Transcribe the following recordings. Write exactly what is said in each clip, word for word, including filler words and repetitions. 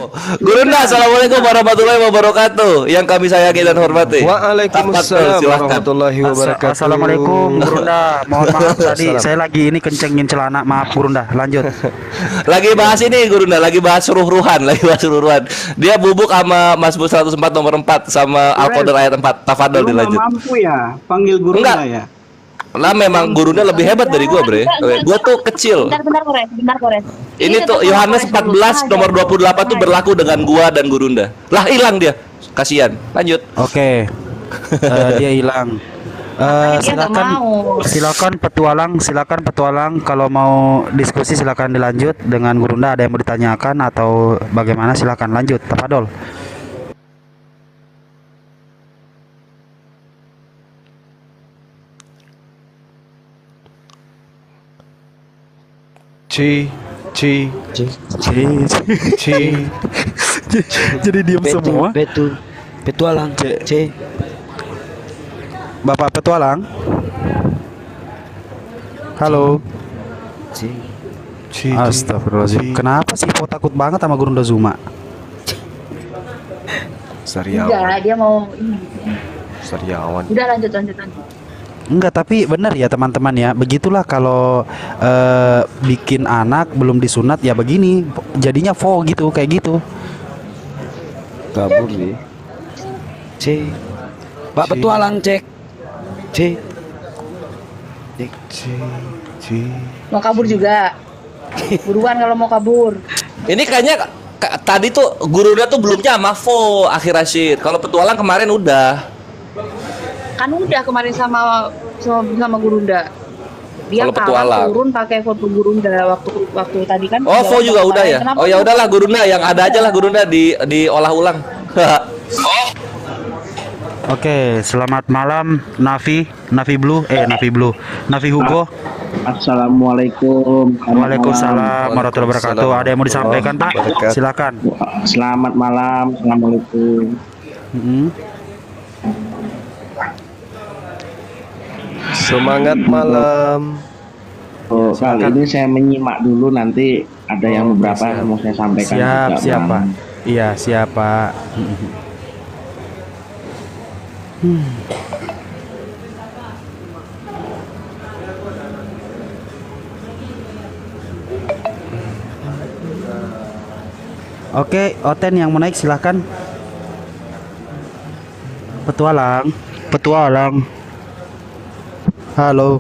Gurunda, assalamualaikum warahmatullahi wabarakatuh. Yang kami sayangi dan hormati. Waalaikumsalam warahmatullahi wabarakatuh. Assalamualaikum Gurunda. Mohon maaf tadi saya lagi ini kencengin celana. Maaf Gurunda. Lanjut. Lagi bahas ini Gurunda, lagi bahas ruh-ruhan, lagi bahas ruh-ruhan. Dia bubuk sama Mas Bu seratus empat nomor empat sama Al-Qadar ayat empat. Tafadhol dilanjut. Mampu ya panggil Gurunda ya. Lah memang Gurunda lebih hebat dari gua, Bre. Gua tuh kecil. Bentar, bentar Kores, bentar Kores. Ini tuh Yohanes empat belas nomor dua puluh delapan tuh berlaku dengan gua dan Gurunda. Lah hilang dia. Kasihan. Lanjut. Oke. Uh, dia hilang. Uh, silakan silakan petualang silakan petualang kalau mau diskusi silakan dilanjut dengan Gurunda. Ada yang mau ditanyakan atau bagaimana, silakan lanjut. Tafadhol. Ci, ci, ci, ci, ci, jadi diam semua. Betul, petualang, c, Bapak petualang. Halo. ci, ci. Astagfirullahaladzim. Kenapa sih kok takut banget sama Gurunda Zuma? Sariawan. Enggak, dia mau ini. Sariawan. Udah lanjut, lanjut, lanjut. Enggak, tapi benar ya teman-teman ya. Begitulah kalau uh, bikin anak belum disunat ya begini. Jadinya fo gitu, kayak gitu. Kabur nih. c, Pak petualang cek, c, cek, c, c. Mau kabur juga. Buruan kalau mau kabur. Ini kayaknya k- tadi tuh Gurunda tuh belumnya sama Fo akhir Rashid. Kalau petualang kemarin udah. Kan udah kemarin sama sama, sama Gurunda. Dia Kalau petualang turun pakai foto Gurunda waktu waktu tadi kan. Oh, Fo juga udah ya. Kenapa Oh ya udahlah Gurunda yang ada aja lah Gurunda di diolah ulang. Oh. Oke, selamat malam Nafi, Nafi Blue, eh Nafi Blue, Nafi Hugo. Assalamualaikum. Waalaikumsalam warahmatullahi wabarakatuh. Ada yang mau disampaikan Pak? Silakan. Selamat malam. Assalamualaikum. Hmm. Semangat malam. Oh, kali ini saya menyimak dulu, nanti ada yang beberapa yang mau saya sampaikan. Siap, juga, siapa? Bang. Iya, siapa? Hmm. Oke, Oten yang mau naik silahkan. Petualang, petualang. Halo.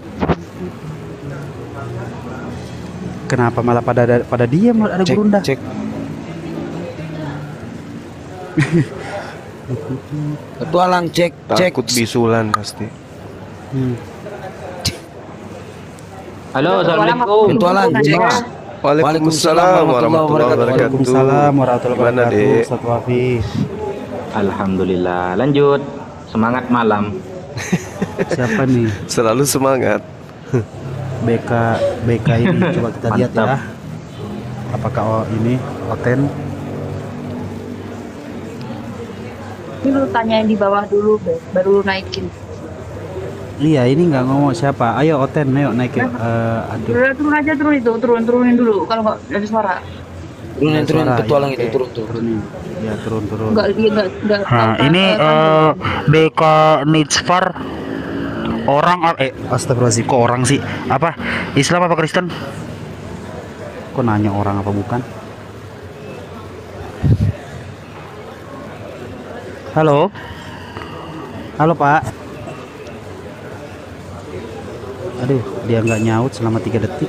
Kenapa malah pada pada diam, ada Cek, Gurunda? cek. petualang cek, cek. Takut bisulan pasti. Hmm. Halo, assalamualaikum. Petualang cek. Waalaikumsalam warahmatullahi wabarakatuh. Waalaikumsalam warahmatullahi Gimana, wabarakatuh. Dek? Ustaz Wafi. Alhamdulillah. Lanjut. Semangat malam. Siapa nih? Selalu semangat. B K B K ini coba kita lihat ya. Mantap. Apakah oh, ini Oten? Ini lu tanyain di bawah dulu, Be. Baru lu naikin. Iya, ini nggak ngomong siapa. Ayo Oten, ayo naik ya. Uh, aduh. Turun, turun aja, turun itu, turun, turunin dulu. Kalau nggak ada suara. Turunin, turunin Suara, petualang ya, itu oke. turun, turun. Turunin. Ya, turun, turun. Enggak, dia enggak enggak. Nah, ini uh, B K Nitsfar orang eh astagfirullahaladzim, kok orang sih? Apa? Islam apa Kristen? Kok nanya orang apa bukan? Halo. Halo, Pak. Aduh, dia nggak nyaut selama tiga detik.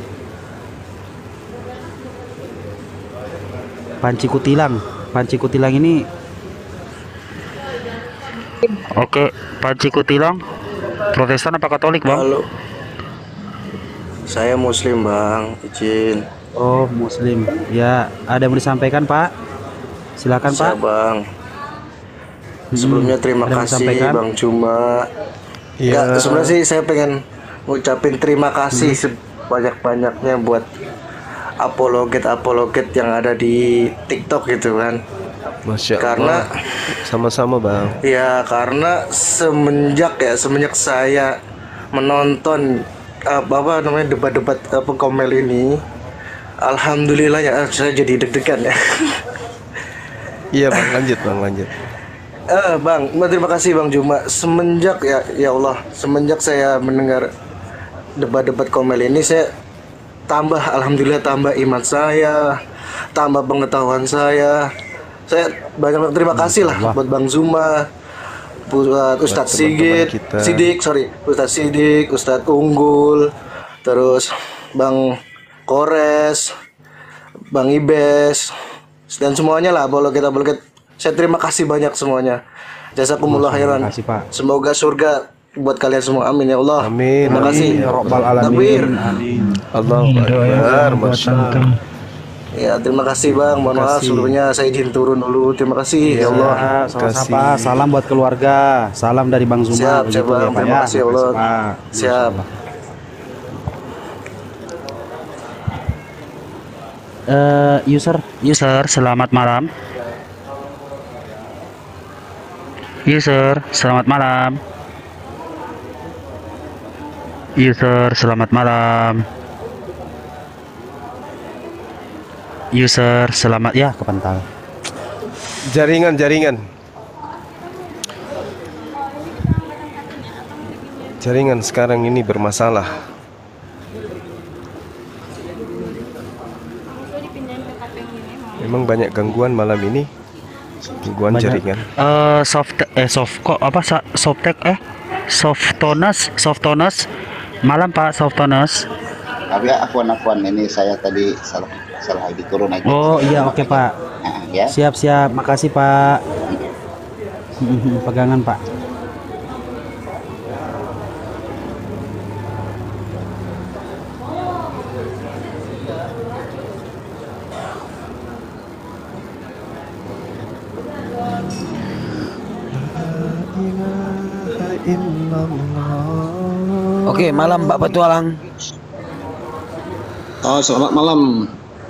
Panci Kutilang. Panci Kutilang ini Oke, Panci Kutilang Protestan apa Katolik, Bang? Halo. Saya Muslim, Bang. Izin. Oh, Muslim. Ya, ada yang mau disampaikan, Pak? Silakan, Saya, Pak. Bang. Sebelumnya terima Ada yang kasih disampaikan? Bang Cuma. Iya. Ya, sebenarnya sih saya pengen ngucapin terima kasih sebanyak-banyaknya buat apologet-apologet yang ada di TikTok gitu kan. Masya Karena Allah. Sama-sama Bang. ya karena semenjak ya semenjak saya menonton apa, apa namanya debat-debat apa komel ini, alhamdulillah ya saya jadi deg-degan ya. Iya bang, lanjut bang, lanjut. Eh bang, terima kasih bang Juma. Semenjak ya, ya Allah, semenjak saya mendengar debat-debat Komel ini, saya tambah, alhamdulillah tambah iman saya, tambah pengetahuan saya. Saya banyak terima kasih lah buat Bang Zuma, buat Ustadz Sigit, Sidik, sorry, Ustadz Sidik, Ustadz Unggul, terus Bang Kores, Bang Ibes, dan semuanya lah. Boleh kita boleh kita, saya terima kasih banyak semuanya. Jazakumullah khairan. Semoga surga buat kalian semua. Amin ya Allah. Amin. Terima kasih. Ya Rabbal alamin. Amin. Allahu Akbar. Masyaallah. Ya, terima kasih Bang. Mohon maaf sebelumnya saya izin turun dulu. Terima kasih ya, ya Allah. Sama-sama. Salam buat keluarga. Salam dari Bang Zuma. Siap, siap Bang. Terima kasih ya Allah. Siap. Uh, user, user, selamat malam. User, selamat malam. User, selamat malam. User, selamat ya kepental. Jaringan, jaringan. Jaringan sekarang ini bermasalah. Memang banyak gangguan malam ini. Gangguan Banyak. jaringan. Uh, soft eh soft kok apa sa, softtek eh softonus softonus malam Pak Softonus. Tapi akuan-akuan ini saya tadi salah salah lagi turun aja. Oh iya oke okay, Pak. Nah, ya. Siap siap, makasih Pak. Pegangan Pak. Oke, malam Pak Petualang. Oh, selamat malam.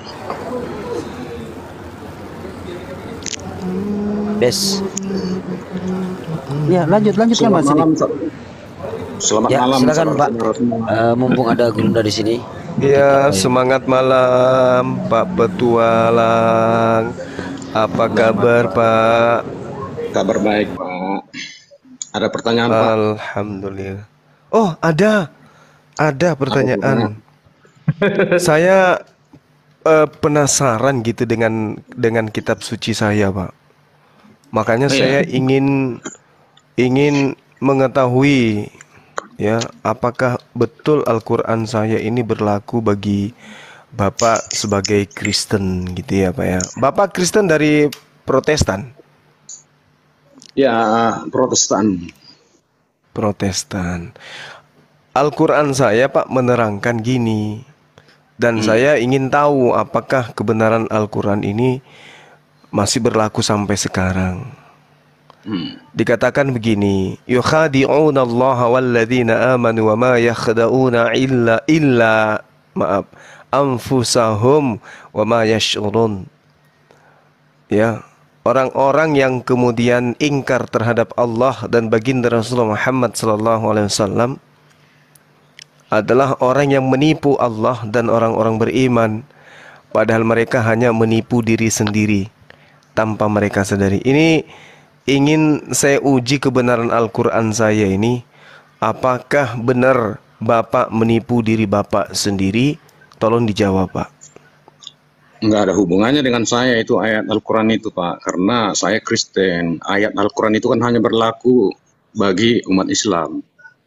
Bes. Ya, lanjut lanjutkan Mas. Malam, selamat ya, malam. Silakan Pak. Uh, mumpung ada Gurunda di sini. Ya, semangat malam Pak Petualang. Apa kabar Pak? Kabar baik Pak. Ada pertanyaan Pak? Alhamdulillah. Oh, ada. Ada pertanyaan. Saya uh, penasaran gitu dengan dengan kitab suci saya, Pak. Makanya oh, saya ya? ingin ingin mengetahui ya, apakah betul Al-Qur'an saya ini berlaku bagi Bapak sebagai Kristen gitu ya, Pak ya. Bapak Kristen dari Protestan? Ya, Protestan. Protestan. Al-Quran saya Pak menerangkan gini. Dan hmm. saya ingin tahu apakah kebenaran Al-Quran ini masih berlaku sampai sekarang. hmm. Dikatakan begini, yukhadi'una allaha walladzina amanu wa ma yakhda'una illa illa maaf anfusahum wa ma yash'urun. Ya, orang-orang yang kemudian ingkar terhadap Allah dan baginda Rasulullah Muhammad sallallahu alaihi wasallam adalah orang yang menipu Allah dan orang-orang beriman, padahal mereka hanya menipu diri sendiri tanpa mereka sadari. Ini ingin saya uji kebenaran Al-Quran saya ini. Apakah benar Bapak menipu diri Bapak sendiri? Tolong dijawab Pak. Nggak ada hubungannya dengan saya itu ayat Al-Quran itu Pak, karena saya Kristen. Ayat Al-Quran itu kan hanya berlaku bagi umat Islam.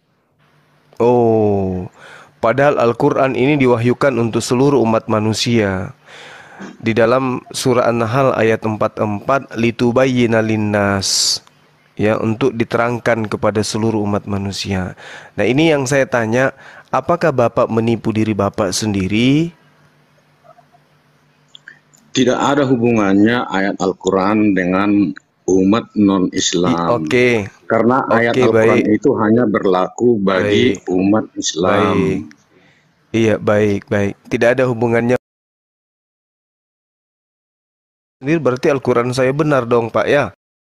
Oh, padahal Al-Quran ini diwahyukan untuk seluruh umat manusia. Di dalam surah An-Nahl ayat empat puluh empat, litubayyina linnas, ya, untuk diterangkan kepada seluruh umat manusia. Nah, ini yang saya tanya, apakah Bapak menipu diri Bapak sendiri? Tidak ada hubungannya ayat Al-Quran dengan umat non-Islam. Oke. Okay. Karena ayat okay, Al-Quran baik. itu hanya berlaku bagi baik. umat Islam. Baik. Iya, baik, baik. Tidak ada hubungannya. Ini berarti Al-Quran saya benar dong, Pak, ya?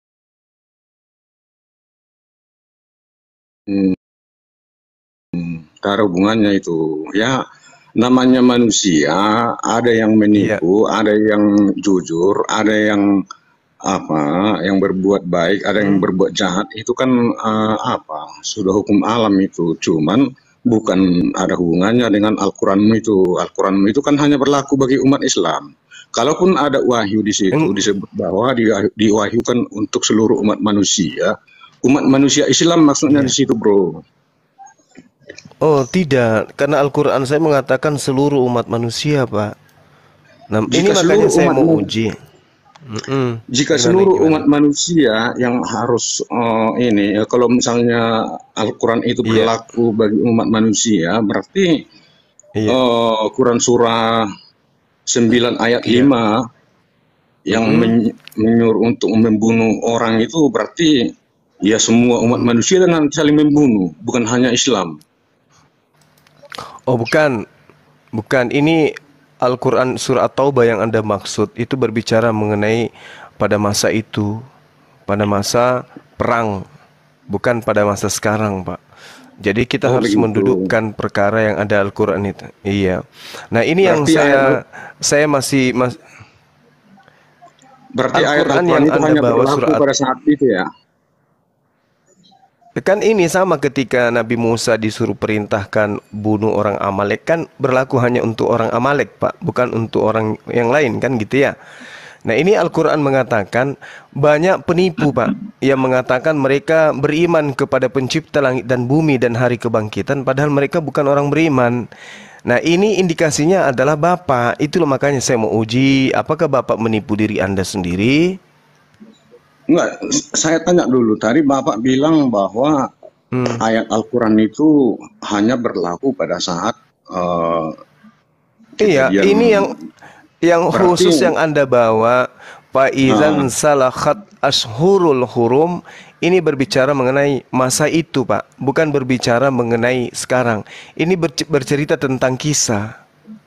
Hmm. Tidak ada hubungannya itu. Ya, namanya manusia, ada yang menipu, iya. ada yang jujur, ada yang apa yang berbuat baik, ada yang berbuat jahat, itu kan uh, apa sudah hukum alam itu, cuman bukan ada hubungannya dengan Al-Quranmu itu. Al-Quranmu itu kan hanya berlaku bagi umat Islam. Kalaupun ada wahyu di situ hmm. disebut bahwa di, diwahyukan untuk seluruh umat manusia, umat manusia Islam maksudnya yeah. di situ, bro. Oh tidak, karena Al-Quran saya mengatakan seluruh umat manusia, Pak. Nah, ini makanya saya mau uji. Mm-mm. Jika Gimana, seluruh gimana? umat manusia yang harus uh, ini, ya, kalau misalnya Al-Quran itu berlaku yeah. bagi umat manusia, berarti yeah. uh, Quran surah sembilan ayat yeah. lima yang mm. men- menyuruh untuk membunuh orang itu berarti ya semua umat manusia dengan saling membunuh, bukan hanya Islam. Oh bukan, bukan ini. Al-Quran surah At-Taubah yang Anda maksud itu berbicara mengenai pada masa itu, pada masa perang, bukan pada masa sekarang, Pak. Jadi kita oh, harus begitu. mendudukkan perkara yang ada Al-Quran itu. Iya. Nah ini berarti yang saya ayat, saya masih mas. Berarti Al-Quran ayat Al-Quran yang itu Anda hanya bawa surah pada saat itu ya. Kan ini sama ketika Nabi Musa disuruh perintahkan bunuh orang Amalek, kan berlaku hanya untuk orang Amalek, Pak, bukan untuk orang yang lain, kan gitu ya. Nah ini Al-Quran mengatakan banyak penipu, Pak, yang mengatakan mereka beriman kepada pencipta langit dan bumi dan hari kebangkitan, padahal mereka bukan orang beriman. Nah ini indikasinya adalah Bapak. Itulah makanya saya mau uji, apakah Bapak menipu diri Anda sendiri? Enggak, saya tanya dulu. Tadi Bapak bilang bahwa hmm. ayat Al-Quran itu hanya berlaku pada saat uh, iya, ini yang yang berarti, khusus yang Anda bawa Faizan uh, salakhat ashurul hurum, ini berbicara mengenai masa itu, Pak, bukan berbicara mengenai sekarang. Ini bercerita tentang kisah.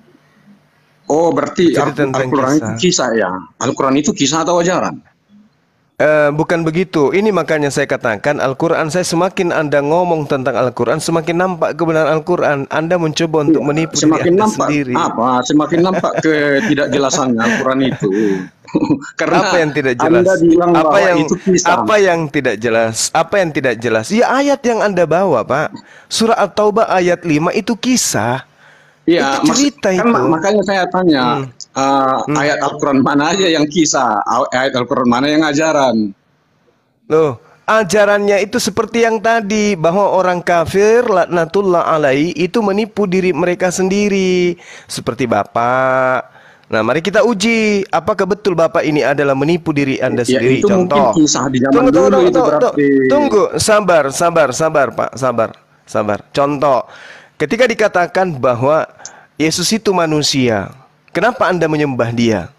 Oh, berarti Al-Quran itu kisah ya? Al-Quran itu kisah atau ajaran? Uh, bukan begitu. Ini makanya saya katakan Al-Quran, saya semakin Anda ngomong tentang Al-Quran, semakin nampak kebenaran Al-Quran. Anda mencoba untuk menipu semakin diri Anda nampak sendiri. Apa? Semakin nampak ketidakjelasannya Al-Quran itu. Karena apa yang tidak jelas? Anda bilang apa bahwa yang itu kisah. Apa yang tidak jelas? Apa yang tidak jelas? Ya ayat yang Anda bawa, Pak. Surah At-Taubah ayat lima itu kisah. Iya, itu cerita kan itu. Makanya saya tanya, hmm. Uh, hmm. ayat Al-Quran mana aja yang kisah, ayat Al-Quran mana yang ajaran? Loh, ajarannya itu seperti yang tadi, bahwa orang kafir laknatullah alaihi itu menipu diri mereka sendiri, seperti Bapak. Nah, mari kita uji apakah betul Bapak ini adalah menipu diri Anda ya, sendiri. Itu contoh. Kisah di zaman tunggu, tunggu, dulu tunggu, itu tunggu, berarti... tunggu, sabar, sabar, sabar, Pak, sabar, sabar. Contoh, ketika dikatakan bahwa Yesus itu manusia, kenapa Anda menyembah dia?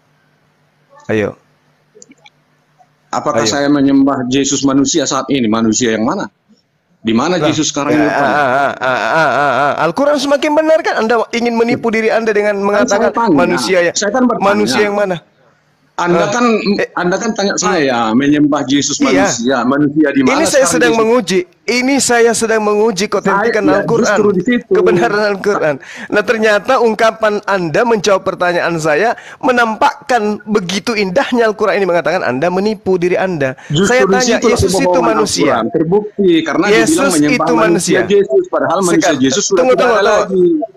Ayo. Apakah Ayo. saya menyembah Yesus manusia saat ini? Manusia yang mana? Di mana nah, Yesus sekarang ini? Ya, Al-Quran semakin benar kan? Anda ingin menipu diri Anda dengan mengatakan kan manusia ya? Saya kan bertanya, manusia yang mana? Anda kan eh, Anda kan tanya saya menyembah Yesus iya. manusia, manusia di mana? Ini saya sedang Yesus? menguji. Ini saya sedang menguji keautentikan ya, Al-Quran, kebenaran Al-Quran. Nah ternyata ungkapan Anda menjawab pertanyaan saya menampakkan begitu indahnya Al-Quran ini mengatakan Anda menipu diri Anda. Justru saya tanya Yesus itu manusia. Terbukti karena Yesus itu manusia. Yesus padahal manusia Sekarang, Yesus sudah tunggu, tidak tunggu, ada tunggu. lagi.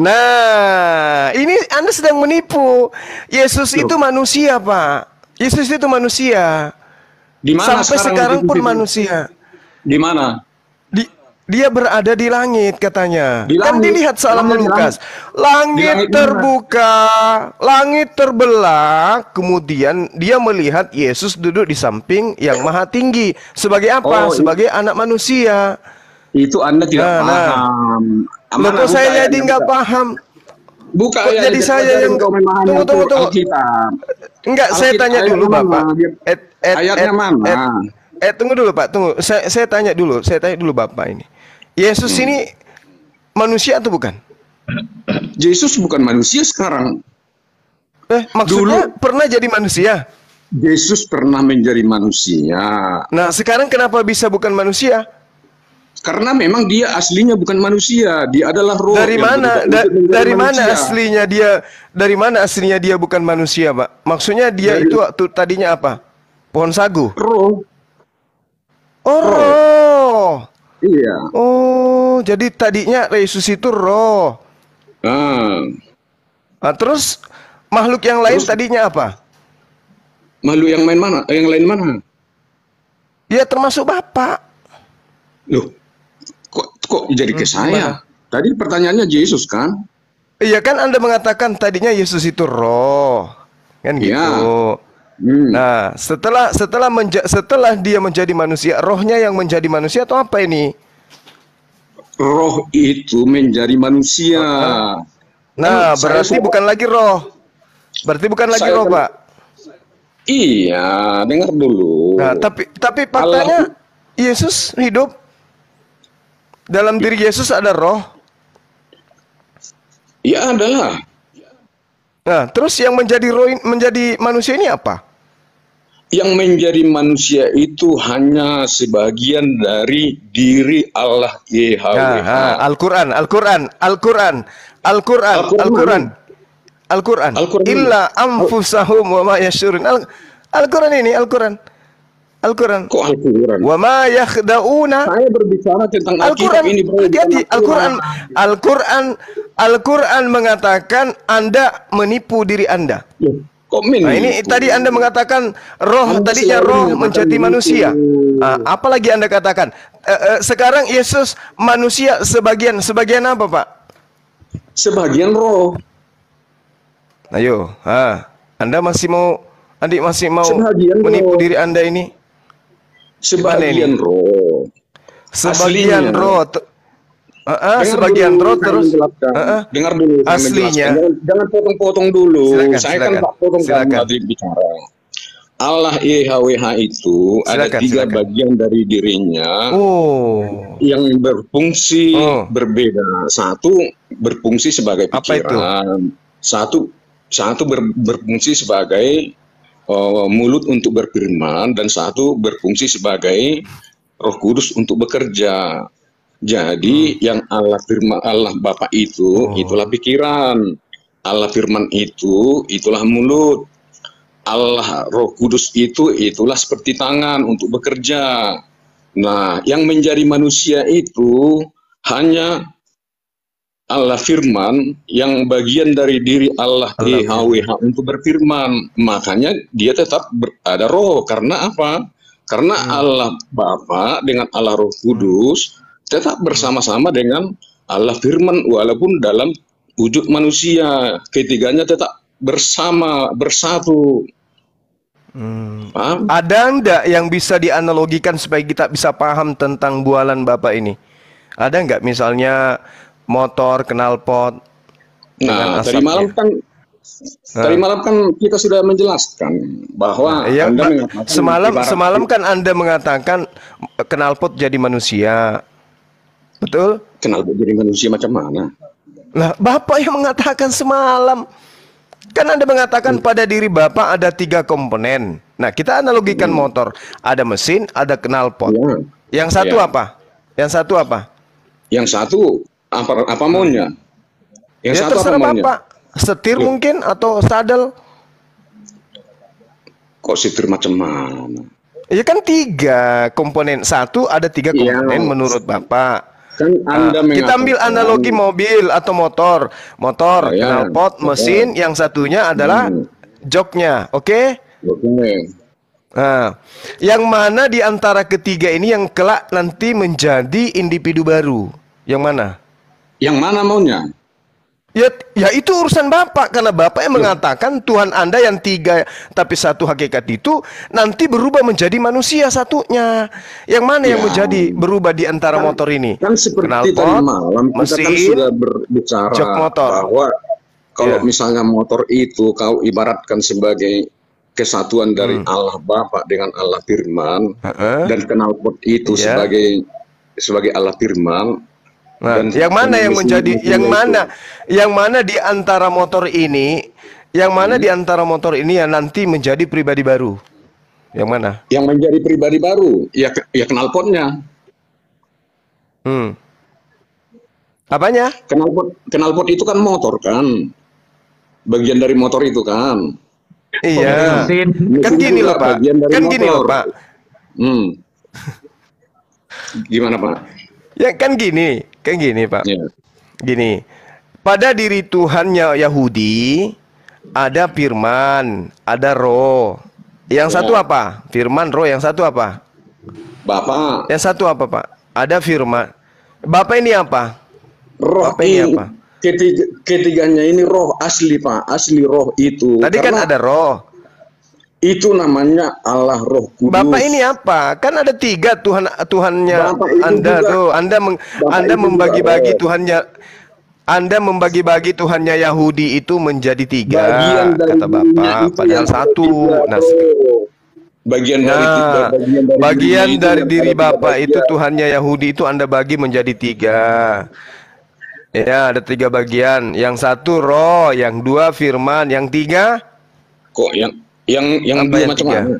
Nah, ini Anda sedang menipu. Yesus Loh. itu manusia, Pak. Yesus itu manusia. Di mana Sampai sekarang, sekarang pun itu? manusia. Di mana? Di, dia berada di langit katanya. Di kan langit. dilihat salam Lukas. Langit, langit terbuka, mana? langit terbelah, kemudian dia melihat Yesus duduk di samping yang maha tinggi. Sebagai apa? Oh, Sebagai itu. anak manusia. Itu Anda tidak nah, paham. Nah. Loh, saya jadi nggak paham. Buka ya, jadi saya yang tunggu tunggu tunggu. Enggak, Alkitab, saya tanya dulu Bapak. Et, et, ayatnya et, mana? Et, eh tunggu dulu Pak, tunggu. Saya saya tanya dulu, saya tanya dulu Bapak ini. Yesus hmm. ini manusia atau bukan? Yesus bukan manusia sekarang. Eh, maksudnya dulu, pernah jadi manusia? Yesus pernah menjadi manusia. Nah, sekarang kenapa bisa bukan manusia? Karena memang dia aslinya bukan manusia, dia adalah roh. Dari mana? Da dari manusia. mana aslinya dia? Dari mana aslinya dia bukan manusia, Pak? Maksudnya dia dari, itu waktu tadinya apa? Pohon sagu. Roh. Oh, roh. Iya. Oh, jadi tadinya Yesus itu roh. Ah. Nah, terus makhluk yang lain Terus, tadinya apa? makhluk yang main mana? Yang lain mana? Ya termasuk Bapak. Loh, kok kok jadi ke Hmm, saya? gimana? Tadi pertanyaannya Yesus kan? Iya kan Anda mengatakan tadinya Yesus itu roh. Kan gitu. Iya. Hmm. Nah, setelah setelah menja setelah dia menjadi manusia, rohnya yang menjadi manusia atau apa ini? Roh itu menjadi manusia. Nah, Kan saya berarti sudah- bukan lagi roh. Berarti bukan lagi Saya roh, kan- Pak. Iya, dengar dulu. Nah, tapi tapi faktanya Yesus hidup. Dalam diri Yesus ada roh. Ya adalah. Nah, terus yang menjadi roh in- menjadi manusia ini apa? Yang menjadi manusia itu hanya sebagian dari diri Allah Y H W Nah, H. ah, Al-Qur'an, Al-Qur'an, Al-Qur'an, Al-Qur'an, Al-Qur'an Al-Qur'an. mana? Al-Qur'an. Al-Qur'an mana? Illa anfusahum wa ma yashurun. Al- Al-Qur'an ini, Al-Qur'an. Al-Qur'an. Kok Al-Quran? Wa ma yakhda'una. Saya berbicara tentang Al-Qur'an. Alkitab ini, bro. Hati-hati, bukan Al-Qur'an. Al-Qur'an Al-Qur'an mengatakan Anda menipu diri Anda. Loh, kok menipu? Nah, ini tadi Anda mengatakan roh, Anda tadinya selalu roh mengatakan menjadi begitu. manusia. Ah, apalagi Anda katakan? Eh, eh, sekarang Yesus manusia sebagian, sebagian apa, Pak? Sebagian roh. Ayo, ah, Anda masih mau, adik masih mau Sebagian menipu roh. diri Anda ini? Sebagian roh. Sebagian Aslinya. roh. te- Ah, ah, Dengar sebagian dulu, roh saya terus. menjelaskan. Ah, ah. Dengar dulu. saya Aslinya. menjelaskan. Jangan, jangan potong-potong dulu. Silakan, saya silakan. kan tak potong kamu Silakan. tadi bicara. Allah Y H W H itu ada Silakan, tiga silakan. bagian dari dirinya Oh, yang berfungsi Oh. berbeda. Satu berfungsi sebagai Apa itu? pikiran. Satu satu ber- berfungsi sebagai uh, mulut untuk berfirman, dan satu berfungsi sebagai Roh Kudus untuk bekerja. Jadi yang Allah firman Allah Bapa itu Oh. itulah pikiran. Allah firman itu itulah mulut. Allah Roh Kudus itu itulah seperti tangan untuk bekerja. Nah, yang menjadi manusia itu hanya Allah firman yang bagian dari diri Allah Y H W H untuk berfirman. Makanya dia tetap ber- ada roh. Karena apa? Karena Allah Bapa dengan Allah Roh Kudus tetap bersama-sama dengan Allah firman walaupun dalam wujud manusia. Ketiganya tetap bersama, bersatu. Hmm. Paham? Ada enggak yang bisa dianalogikan supaya kita bisa paham tentang bualan Bapak ini? Ada enggak misalnya motor, knalpot dengan Nah, tadi asapnya? malam kan tadi Nah. malam kan kita sudah menjelaskan bahwa Iya, Anda Pak. mengatakan semalam ibarat- semalam kan Anda mengatakan knalpot jadi manusia. Betul? knalpot jadi manusia macam mana? Lah, Bapak yang mengatakan semalam. Kan Anda mengatakan pada diri Bapak ada tiga komponen. Nah, kita analogikan motor. Ada mesin, ada knalpot. Ya. Yang satu Ya. apa? Yang satu apa? Yang satu apa apa maunya? Yang Ya satu apa terserah maunya? Bapak. Setir Loh. mungkin atau sadel. Kok setir macam mana? Ya kan tiga komponen. Satu ada tiga Iya. komponen menurut Bapak. Kan Anda Nah, kita ambil mengatakan- analogi mobil atau motor. Motor, Oh, ya. knalpot, mesin, yang satunya adalah Hmm. joknya. Oke? Oke. Nah, yang mana di antara ketiga ini yang kelak nanti menjadi individu baru? Yang mana? Yang mana maunya? Ya, ya itu urusan Bapak, karena Bapak yang mengatakan Tuhan Anda yang tiga tapi satu hakikat itu nanti berubah menjadi manusia satunya. Yang mana yang Ya. menjadi berubah di antara motor ini? Kan seperti Knalpot, tadi malam kita kan mesin, sudah berbicara jok motor. bahwa kalau Ya. misalnya motor itu kau ibaratkan sebagai kesatuan dari Hmm. Allah Bapa dengan Allah Firman, Heeh. dan knalpot itu Ya. sebagai sebagai Allah Firman. Nah, Dan- yang mana dan yang mesin- menjadi mesinnya yang itu. mana yang mana di antara motor ini yang mana di antara motor ini yang nanti menjadi pribadi baru? Yang mana? Yang menjadi pribadi baru ya ke- ya knalpotnya. Hmm. Apanya? Knalpot knalpot itu kan motor kan. Bagian dari motor itu kan. Iya. Mesin. Kan gini loh Pak. Bagian dari Kan gini loh motor. Pak. Hmm. Gimana Pak? Ya kan gini, kan gini Pak. Ya. Gini. Pada diri Tuhannya Yahudi ada firman, ada roh. Yang Ya. satu apa? Firman, roh. Yang satu apa? Bapak. Yang satu apa Pak? Ada firman. Bapak ini apa? Roh Bapak ini ini apa? ketiga, ketiganya ini roh asli Pak, asli roh itu. Tadi kan Karena ada roh. itu namanya Allah Roh Kudus. Bapak ini apa? Kan ada tiga Tuhan, Tuhannya Bapak itu Anda juga- tuh. Anda meng, Bapak Anda itu juga membagi-bagi roh. Tuhannya. Anda membagi-bagi Tuhannya Yahudi itu menjadi tiga, Bagian dari kata dirinya Bapak. itu Padahal yang satu. tiga, Nah, roh. bagian dari Nah, bagian dari, bagian dirinya itu dari yang diri ada tiga Bapak itu bagian. Tuhannya Yahudi itu Anda bagi menjadi tiga. Ya, ada tiga bagian. Yang satu roh, yang dua firman, yang tiga Kok yang yang yang Apa dua yang macam tiga? mana?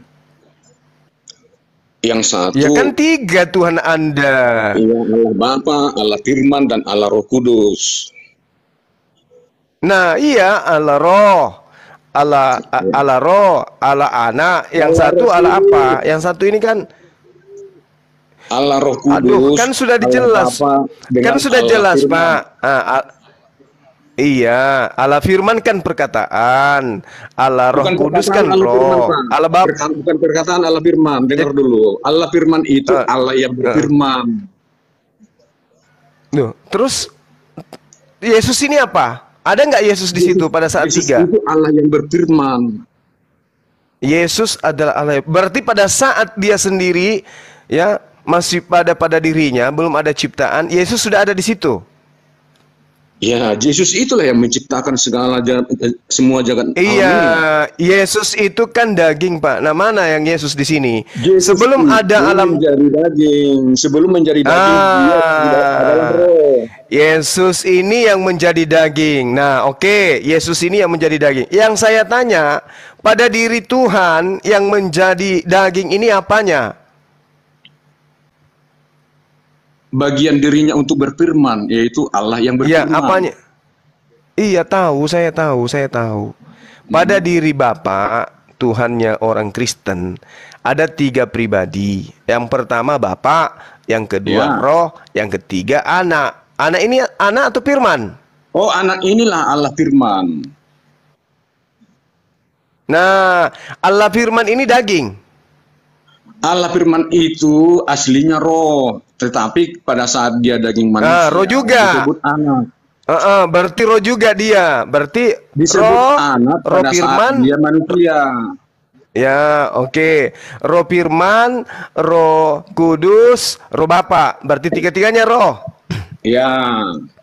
Yang satu ya kan tiga Tuhan Anda. iya, Allah Bapa, Allah Firman dan Allah Roh Kudus. Nah, iya Allah roh. Allah a- Allah roh, Allah anak. Yang Allah satu Roh Allah Kudus. apa? Yang satu ini kan Allah Roh Kudus. aduh, kan sudah Allah dijelas. Bapa dengan Kan sudah Allah jelas, Firman. Pak. Ah, a- iya, Allah firman kan perkataan. Allah Roh Bukan Kudus perkataan kan Allah Firman, roh. Pak. Allah Bapa. Perka- bukan perkataan Allah Firman. Dengar dulu. Allah Firman itu Ah, Allah yang berfirman. Duh, terus Yesus ini apa? Ada nggak Yesus di situ pada saat Yesus tiga? itu Allah yang berfirman. Yesus adalah Allah. Berarti pada saat dia sendiri ya masih pada pada dirinya belum ada ciptaan, Yesus sudah ada di situ. Ya, Yesus itulah yang menciptakan segala ja- eh, semua jagat alam ini. Iya, Yesus itu kan daging, Pak. Nah, mana yang Yesus di sini? Yesus Sebelum itu ada alam menjadi daging, sebelum menjadi daging dia tidak adalah Ah, roh. Yesus ini yang menjadi daging. Nah, oke, Yesus ini yang menjadi daging. Yang saya tanya, pada diri Tuhan yang menjadi daging ini apanya? Bagian dirinya untuk berfirman, yaitu Allah yang Iya, berfirman. apanya? Iya, tahu, saya tahu, saya tahu. Pada diri Bapak, Tuhannya orang Kristen, ada tiga pribadi. Yang pertama Bapak, yang kedua Ya. Roh, yang ketiga Anak. Anak ini anak atau firman? Oh, anak inilah Allah firman. Nah, Allah firman ini daging. Allah firman itu aslinya roh, tetapi pada saat dia daging Nah, manusia roh juga. disebut anak. Uh, uh, berarti roh juga dia. Berarti Disebut roh, anak roh pada firman. saat dia manusia. Ya, oke. Roh firman, roh kudus, roh Bapa. Berarti tiga-tiganya roh. Ya.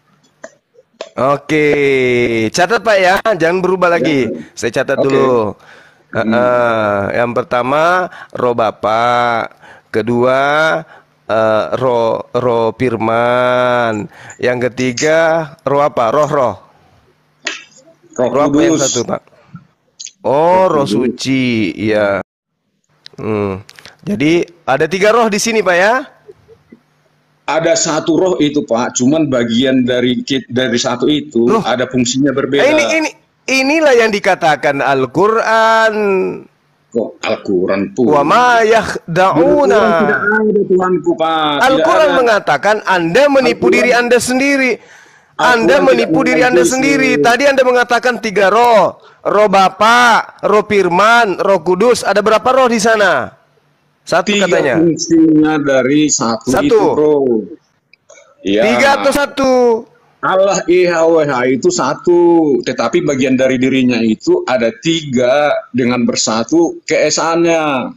Oke, catat Pak ya, jangan berubah lagi. Saya catat Oke. dulu. Uh, uh, yang pertama roh Bapa, kedua uh, roh roh firman, yang ketiga roh apa? Roh-roh. Roh Roh apa yang Kudus. satu Pak? Oh, roh suci, iya. Hmm. Jadi ada tiga roh di sini Pak ya? Ada satu roh itu Pak, cuman bagian dari dari satu itu Loh. ada fungsinya berbeda. Eh, ini ini inilah yang dikatakan Al-Qur'an. Kok Al-Quran pun. Wa ma Al-Quran yakhda'una. tidak ada Tuhanku Pak. Tidak Al-Quran ada. mengatakan Anda menipu Al-Quran- diri Anda sendiri. Anda Al-Quran menipu tidak diri Anda mengakui sendiri. itu. Tadi Anda mengatakan tiga roh. Roh Bapa, roh Firman, roh Kudus. Ada berapa roh di sana? Satu Tiga katanya. fungsinya dari satu, Satu. itu bro. Ya. Tiga atau satu? Allah I H W H itu satu, tetapi bagian dari dirinya itu ada tiga dengan bersatu keesaannya.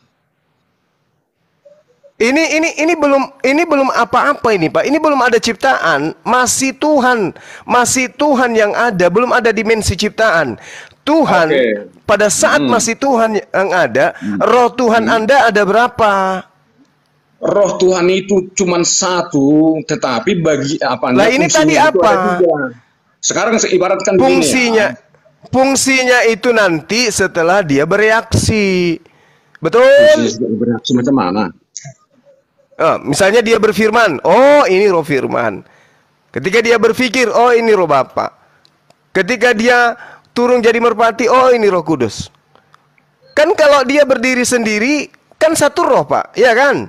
Ini ini ini belum ini belum apa-apa ini Pak. Ini belum ada ciptaan. Masih Tuhan, masih Tuhan yang ada. Belum ada dimensi ciptaan. Tuhan Oke. pada saat Hmm. masih Tuhan yang ada, roh Tuhan Anda ada berapa? Roh Tuhan itu cuma satu, tetapi bagi apa? Lah, ini fungsinya tadi itu apa? ada tiga. Sekarang saya ibaratkan begini ya. Fungsinya fungsinya itu nanti setelah dia bereaksi. Betul? Fungsinya bereaksi macam mana? Ah, misalnya dia berfirman, oh ini roh firman. Ketika dia berpikir, oh ini roh Bapa. Ketika dia turun jadi merpati, oh ini roh kudus. kan kalau dia berdiri sendiri kan satu roh, Pak. Iya kan?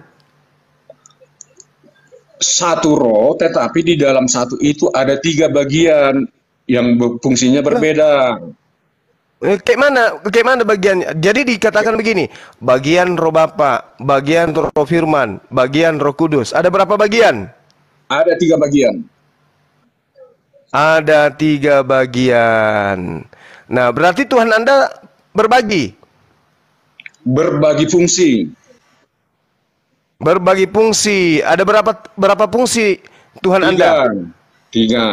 Satu roh, tetapi di dalam satu itu ada tiga bagian yang fungsinya berbeda. Eh, Kayak mana? Kayak mana bagiannya? Jadi dikatakan begini, bagian roh Bapa, bagian roh Firman, bagian roh Kudus. Ada berapa bagian? Ada tiga bagian. Ada tiga bagian. Nah, berarti Tuhan Anda berbagi. Berbagi fungsi. Berbagi fungsi. Ada berapa berapa fungsi Tuhan Tiga. Anda? Tiga.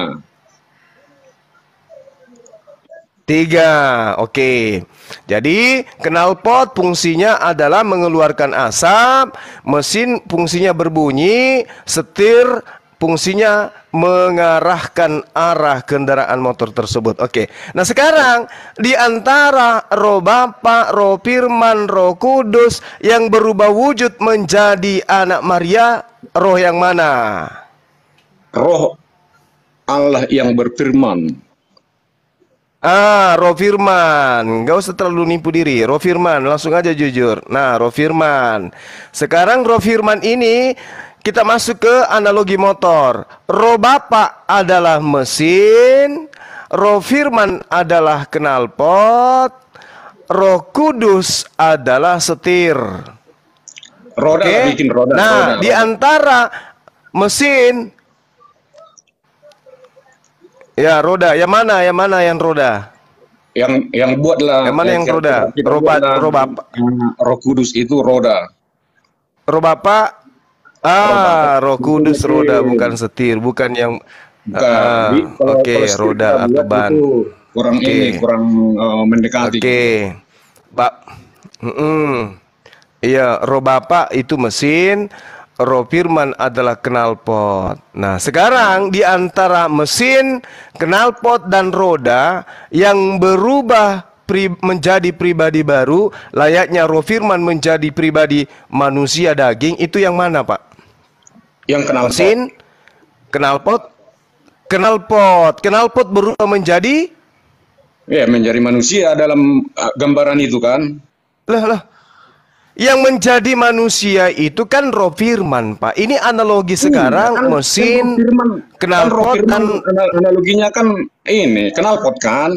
Tiga. Oke. Jadi knalpot fungsinya adalah mengeluarkan asap, mesin fungsinya berbunyi, setir fungsinya mengarahkan arah kendaraan motor tersebut. Oke. Nah, sekarang di antara roh Bapa, roh Firman, roh Kudus yang berubah wujud menjadi anak Maria, roh yang mana? Roh Allah yang berfirman. Ah, roh Firman. Gak usah terlalu nipu diri. Roh Firman, langsung aja jujur. Nah, roh Firman. Sekarang roh Firman ini kita masuk ke analogi motor. Roh Bapa adalah mesin, roh Firman adalah knalpot, roh Kudus adalah setir. Roda Oke? lah bikin roda. Nah, roda, di roda. antara mesin, ya roda, yang mana? Yang mana yang roda? Yang yang buatlah. Yang mana yang kita- roda? kita Roh Ba- buatlah, roh Bapa. uh, Roh Kudus itu roda. Roh Bapa, ah, roh Kudus roda, bukan setir, bukan yang Bukan. ah, Di- kalau- oke, kalau setir roda kita atau buat ban. itu kurang Oke. ini, kurang uh, mendekati. Oke, Pak. Mm-mm. Iya, roh Bapa itu mesin, roh Firman adalah knalpot. Nah, sekarang di antara mesin, knalpot dan roda yang berubah pri- menjadi pribadi baru, layaknya roh Firman menjadi pribadi manusia daging, itu yang mana, Pak? Yang knalpot. Mesin, knalpot, knalpot, knalpot berubah menjadi Ya, menjadi manusia dalam uh, gambaran itu kan. lah lah. Yang menjadi manusia itu kan roh Firman, Pak. Ini analogi sekarang kan- mesin, kan roh knalpot firman, dan anal- analoginya kan ini knalpot kan.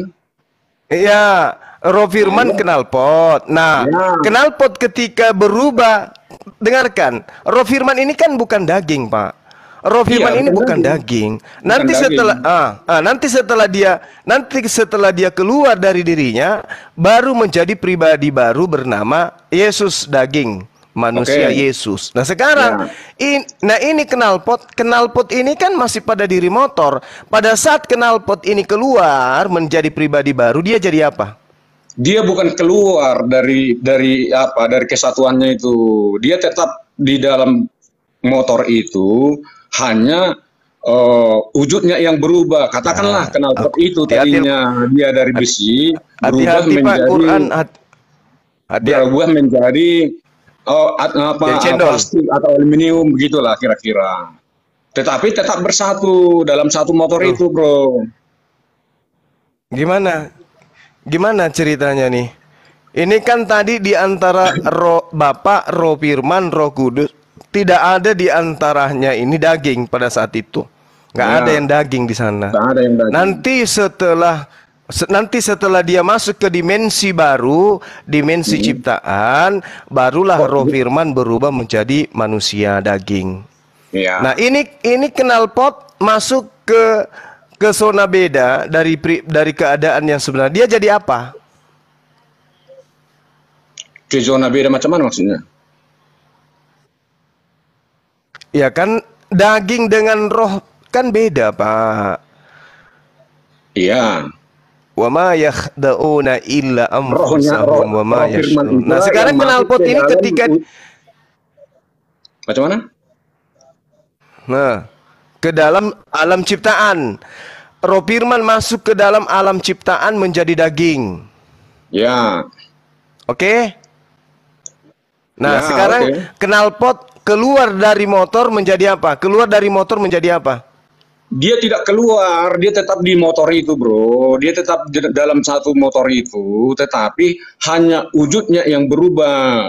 iya, roh Firman knalpot. Nah, Ya. knalpot ketika berubah, dengarkan, roh Firman ini kan bukan daging, Pak. Roh Firman Iya, ini bukan bukan daging. Nanti daging. setelah ah, ah, nanti setelah dia nanti setelah dia keluar dari dirinya baru menjadi pribadi baru bernama Yesus daging, manusia Oke. Yesus. Nah, sekarang Ya. in- nah ini knalpot, knalpot ini kan masih pada diri motor. Pada saat knalpot ini keluar menjadi pribadi baru, dia jadi apa? Dia bukan keluar dari dari apa dari kesatuannya itu. Dia tetap di dalam motor itu, hanya uh, wujudnya yang berubah. Katakanlah knalpot itu hati-hati- tadinya dia dari besi berubah Hati-hati, Pak, menjadi Quran hat- hati-hati. berubah menjadi oh, at- apa Jadi cendol. plastik atau aluminium begitulah kira-kira. Tetapi tetap bersatu dalam satu motor Tuh. itu, bro. Gimana? Gimana ceritanya nih? Ini kan tadi di antara roh Bapa, roh Firman, roh Kudus, tidak ada di antaranya ini daging pada saat itu. Nggak Ya. ada yang daging di sana. Tak ada yang daging. Nanti setelah se- nanti setelah dia masuk ke dimensi baru, dimensi ciptaan, barulah roh Firman berubah menjadi manusia daging. Ya. Nah, ini ini knalpot masuk ke ke zona beda dari pri- dari keadaan yang sebenarnya. Dia jadi apa? Ke zona beda macam mana maksudnya? Ya kan daging dengan roh kan beda, Pak. Iya. Wa ma yakhda'una illa Rohnya, roh, anfusahum wa ma roh firman yash'urun. itulah Nah, sekarang yang masuk knalpot ke ini dalam ketika u- Macam mana? nah, ke dalam alam ciptaan. Roh Firman masuk ke dalam alam ciptaan menjadi daging. Ya. Oke? Nah, Ya, sekarang oke. knalpot keluar dari motor menjadi apa? Keluar dari motor menjadi apa? dia tidak keluar, dia tetap di motor itu, bro. Dia tetap di dalam satu motor itu, tetapi hanya wujudnya yang berubah.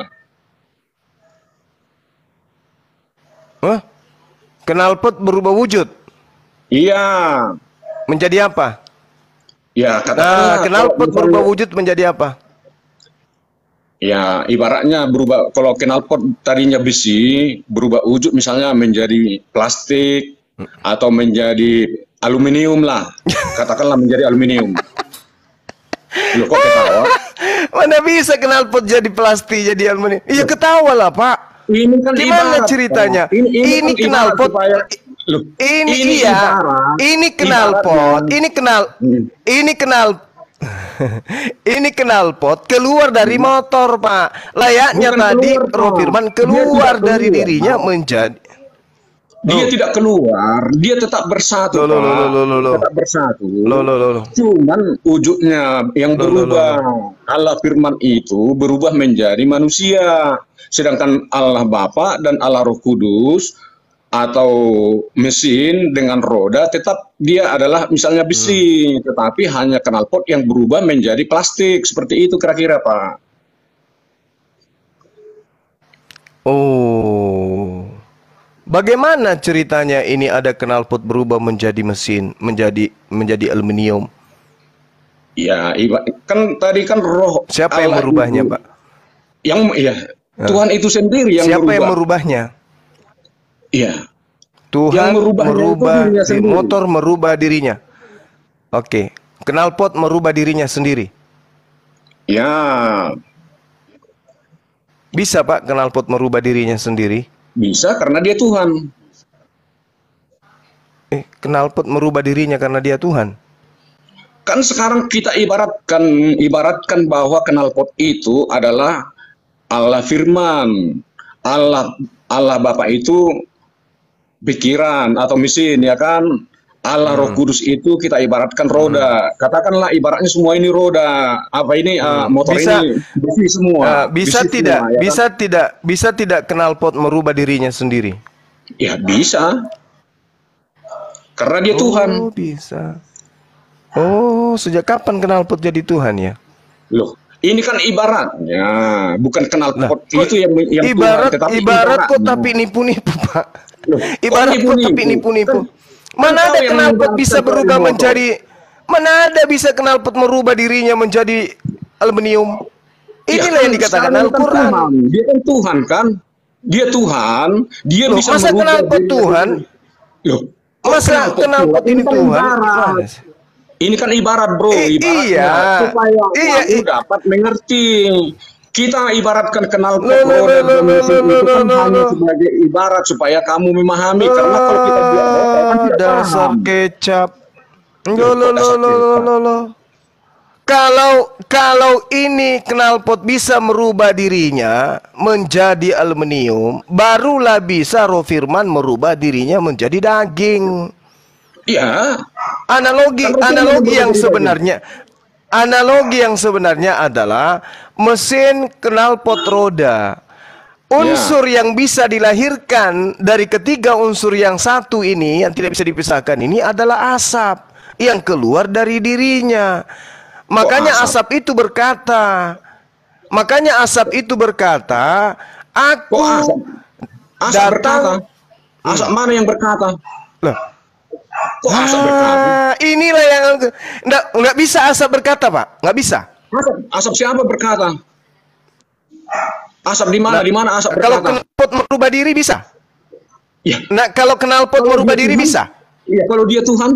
Hah? Knalpot berubah wujud? Iya. Menjadi apa? Ya, Nah, katakanlah knalpot berubah wujud menjadi apa? Ya, ibaratnya berubah. Kalau knalpot tadinya besi, berubah wujud misalnya menjadi plastik atau menjadi aluminium lah. Katakanlah menjadi aluminium. Loh, kok ketawa? Mana bisa knalpot jadi plastik, jadi aluminium? Iya ketawa lah, Pak. Ini kan gimana ibarat, ceritanya? Pak. Ini, ini, ini kan knalpot. supaya, loh, ini, ini iya. ibarat, ini knalpot. ibaratnya. Ini kenal. Hmm. Ini kenal. Ini knalpot keluar dari motor, Pak. Layaknya Bukan tadi keluar, Pak. Roh Firman Dia keluar tidak dari keluar, dirinya Pak. menjadi. Dia Oh. tidak keluar, dia tetap bersatu, Loh, loh, Pak. loh, loh, loh, loh. Tetap bersatu. Loh, loh, loh, loh. Cuman wujudnya yang Loh, loh, berubah. loh, Allah Firman itu berubah menjadi manusia. Sedangkan Allah Bapa dan Allah Roh Kudus atau mesin dengan roda tetap dia adalah misalnya besi, hmm. tetapi hanya knalpot yang berubah menjadi plastik. Seperti itu kira-kira, Pak. Oh. Bagaimana ceritanya ini ada knalpot berubah menjadi mesin, menjadi menjadi aluminium? Ya, iba, kan tadi kan roh. Siapa yang Allah merubahnya, itu, Pak? Yang ya, Tuhan itu sendiri yang Siapa merubah. yang merubahnya? Iya. Tuhan Yang merubahnya itu merubah dirinya di- sendiri. motor merubah dirinya. Oke, knalpot merubah dirinya sendiri. Ya, Bisa, Pak, knalpot merubah dirinya sendiri? bisa karena dia Tuhan. Eh, knalpot merubah dirinya karena dia Tuhan. Kan sekarang kita ibaratkan ibaratkan bahwa knalpot itu adalah Allah Firman. Allah Allah Bapa itu pikiran atau mesin, ya kan? Allah Roh Kudus itu kita ibaratkan roda. Katakanlah ibaratnya semua ini roda. Apa ini uh, motor Bisa- ini besi semua. Uh, bisa Besi tidak? semua, ya bisa kan? tidak? Bisa tidak knalpot merubah dirinya sendiri? Ya bisa. Karena dia Tuhan. Oh, bisa. Oh, sejak kapan knalpot jadi Tuhan ya? Loh, ini kan ibaratnya, bukan knalpot Kok itu yang yang ibarat Tuhan, tetapi ibarat kok ibaratnya. tapi nipu-nipu, Pak. Loh, Ibarat kok kok tapi nipu-nipu? nipu-nipu. Kan- Mana kan ada kau yang knalpot membuat bisa sensor berubah di motor. menjadi Mana ada bisa knalpot merubah dirinya menjadi aluminium? Ya Inilah kan, yang dikatakan sekarang kan Al-Qur'an. Tuhan. Dia kan Tuhan kan? Dia Tuhan, dia Loh, bisa masa merubah knalpot dirinya Tuhan? sendiri. Loh, kok Masa knalpot ini kan Tuhan? ibarat. Gimana sih? Ini kan ibarat, bro, I- ibaratnya iya. supaya Iya, kamu i- dapat mengerti. Kita ibaratkan knalpot Loh, loh, roda loh, dan loh, mesin loh, itu kan loh, hanya loh. sebagai ibarat supaya kamu memahami. Karena kalau kita biar motor kan Ah, tidak dasar paham. kecap. Lo Loh, lo kok lo dasar lo kecap? lo lo. Kalau kalau ini knalpot bisa merubah dirinya menjadi aluminium, barulah bisa Roh Firman merubah dirinya menjadi daging. Iya. Analogi Kan Roh Firman analogi berubah yang jadi sebenarnya analogi yang sebenarnya adalah mesin knalpot roda. Unsur yang bisa dilahirkan dari ketiga unsur yang satu ini yang tidak bisa dipisahkan ini adalah asap yang keluar dari dirinya. Makanya asap? asap itu berkata, makanya asap itu berkata, aku Kok asap? Asap berkata. datang. Asap mana yang berkata? Loh, Kok asap berkata? ah, inilah yang nggak nggak bisa asap berkata, Pak, nggak bisa. Asap, asap siapa berkata? Asap di mana? Nah, Di mana asap Kalau berkata? knalpot merubah diri bisa. Ya. Nah, kalau knalpot Kalau merubah dia diri Tuhan? bisa. Iya, kalau dia Tuhan.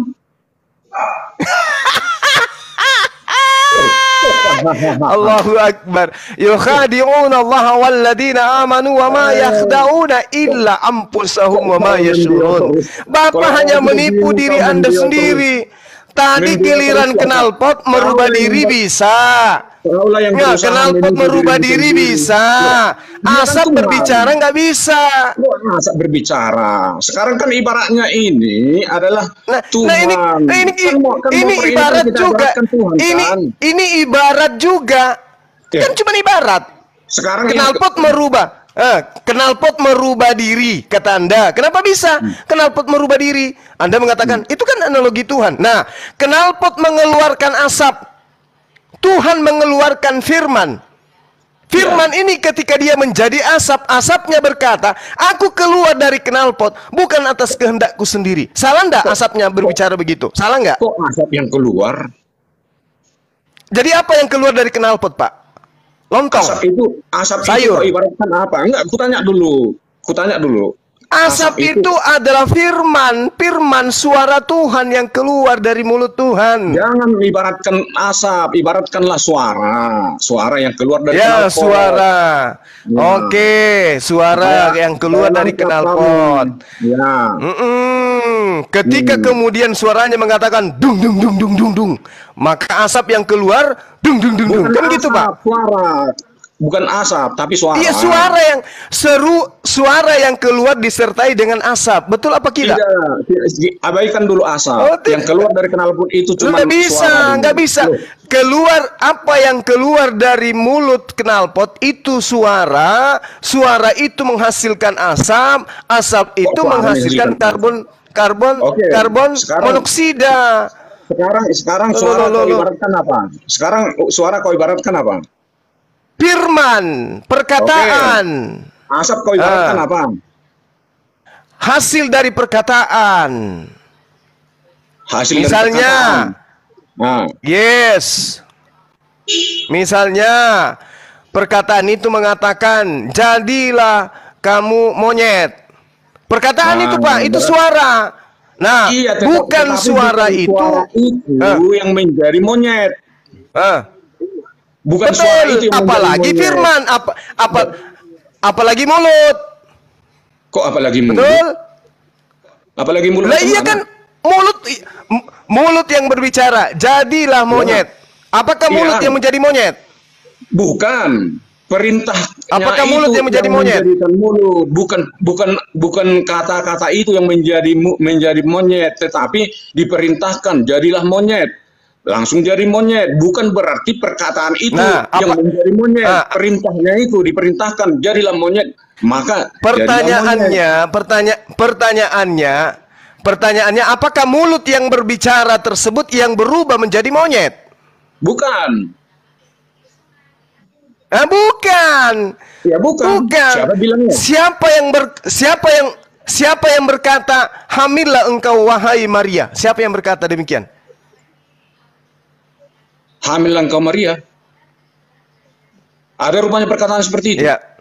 Allahu Akbar. Yukhadi'una Allah walladzina amanu wa ma yakhda'una illa anfusahum wa ma yashurun. Bapak hanya menipu diri Anda sendiri. Tadi giliran knalpot merubah diri bisa. Kaulah yang Nggak, berusaha knalpot menipu merubah diri diri sendiri. bisa. Loh, dia kan Asap Tuhan. berbicara nggak bisa. Kok asap berbicara? Sekarang kan ibaratnya ini adalah Nah, Tuhan. nah ini, nah ini, Kan mau- kan ini motor ibarat kan kita juga. ibaratkan Tuhan, Ini kan? ini ibarat juga. Ya. Kan cuma ibarat. Sekarang yang- Knalpot merubah. Eh, knalpot merubah diri, kata Anda. Kenapa bisa hmm. knalpot merubah diri? Anda mengatakan, hmm. itu kan analogi Tuhan. Nah, knalpot mengeluarkan asap. Tuhan mengeluarkan firman. Firman ya. Ini ketika dia menjadi asap, asapnya berkata, aku keluar dari knalpot, bukan atas kehendakku sendiri. Salah enggak asapnya berbicara begitu? Salah enggak? Kok asap yang keluar? Jadi apa yang keluar dari knalpot, Pak? Lontong. Asap itu, asap sayur. Itu ibaratkan apa? Enggak, aku tanya dulu. Aku tanya dulu. Asap, asap itu, itu adalah firman, firman suara Tuhan yang keluar dari mulut Tuhan. Jangan ibaratkan asap, ibaratkanlah suara, suara yang keluar dari ya, knalpot. suara. Ya. Oke, suara ya, yang keluar dari knalpot. Ya. Mm-mm. Ketika hmm. kemudian suaranya mengatakan dung dung dung dung dung dung, maka asap yang keluar dung dung dung dung. Kan gitu, Pak? Suara. Bukan asap, tapi suara. Iya, suara yang seru, suara yang keluar disertai dengan asap. Betul apa tidak? Tidak, abaikan dulu asap. Oh, yang keluar dari knalpot itu cuma nggak bisa, nggak bisa. Loh. Keluar apa yang keluar dari mulut knalpot itu suara, suara itu menghasilkan asap, asap itu oh, menghasilkan karbon, karbon, okay. karbon sekarang, monoksida. Sekarang, sekarang suara kau ibaratkan apa? Sekarang suara kau ibaratkan apa? Firman, perkataan. Oke. Asap kau ibaratkan uh, apa? Hasil dari perkataan. Hasil Misalnya, dari perkataan. Nah. Yes. Misalnya, perkataan itu mengatakan, jadilah kamu monyet. Perkataan nah, itu, Pak, itu suara. Nah, iya, tetap, bukan suara bukan itu, suara itu uh, yang menjadi monyet. Uh, Bukan betul, suara itu yang apalagi firman, apa, apa, apalagi mulut. Kok apalagi mulut? Betul. Apalagi mulut? Lah iya kan, mulut, mulut yang berbicara. Jadilah monyet. Apakah mulut ya. yang menjadi monyet? Bukan. Perintah. Apakah mulut yang menjadi yang monyet? Mulut. Bukan, bukan, bukan kata-kata itu yang menjadi menjadi monyet, tetapi diperintahkan jadilah monyet. Langsung jadi monyet, bukan berarti perkataan itu nah, yang apa? menjadi monyet. Nah, perintahnya itu diperintahkan jadilah monyet. Maka pertanyaannya, pertanya pertanyaannya, pertanyaannya apakah mulut yang berbicara tersebut yang berubah menjadi monyet? Bukan. Ah, bukan. Ya bukan. Bukan. Siapa bilangnya? Siapa yang ber, siapa yang siapa yang berkata hamillah engkau wahai Maria? Siapa yang berkata demikian? Hamil engkau Maria. Ada rupanya perkataan seperti itu. Ya.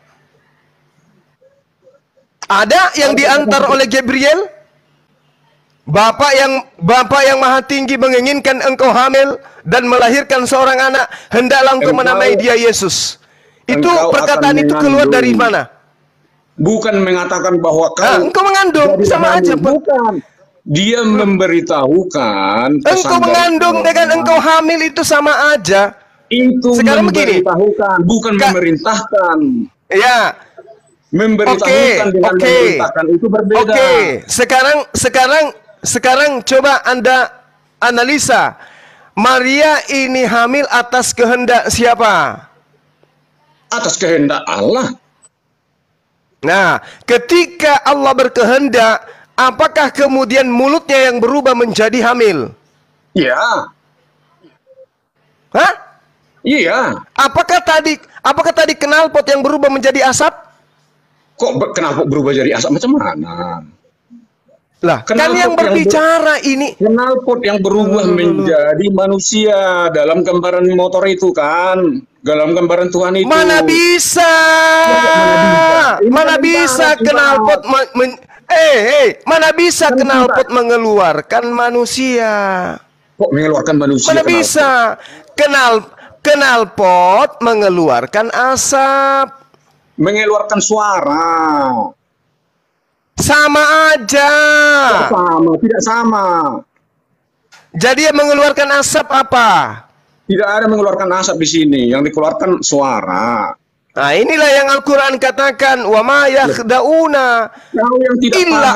Ada yang diantar oleh Gabriel. Bapak yang Bapak yang Maha Tinggi menginginkan engkau hamil dan melahirkan seorang anak, hendaklah engkau menamai dia Yesus. Itu perkataan itu keluar dari mana? Bukan mengatakan bahwa kau ah, engkau mengandung, sama aja, Pak. Bukan. Dia memberitahukan. Engkau mengandung dengan engkau hamil itu sama aja. Itu sekarang begini, bukan Ka memerintahkan. Ya. Memberitahukan okay, dengan okay. memerintahkan itu berbeda. Oke, okay. sekarang sekarang sekarang coba Anda analisa. Maria ini hamil atas kehendak siapa? Atas kehendak Allah. Nah, ketika Allah berkehendak, apakah kemudian mulutnya yang berubah menjadi hamil? Iya. Hah? Iya. Apakah tadi apakah tadi knalpot yang berubah menjadi asap? Kok knalpot berubah jadi asap macam mana? Lah, kan yang berbicara yang ber, ini knalpot yang berubah hmm. menjadi manusia dalam gambaran motor itu kan, dalam gambaran Tuhan itu. Mana bisa? Mana bisa knalpot Eh, hey, mana bisa knalpot mengeluarkan manusia? Kok mengeluarkan manusia? Mana bisa? Kenal knalpot mengeluarkan asap, mengeluarkan suara. Sama aja. Tidak sama, tidak sama. Jadi yang mengeluarkan asap apa? Tidak ada mengeluarkan asap di sini, yang dikeluarkan suara. Nah, inilah yang Al-Quran katakan, wa ma yakhda'una illa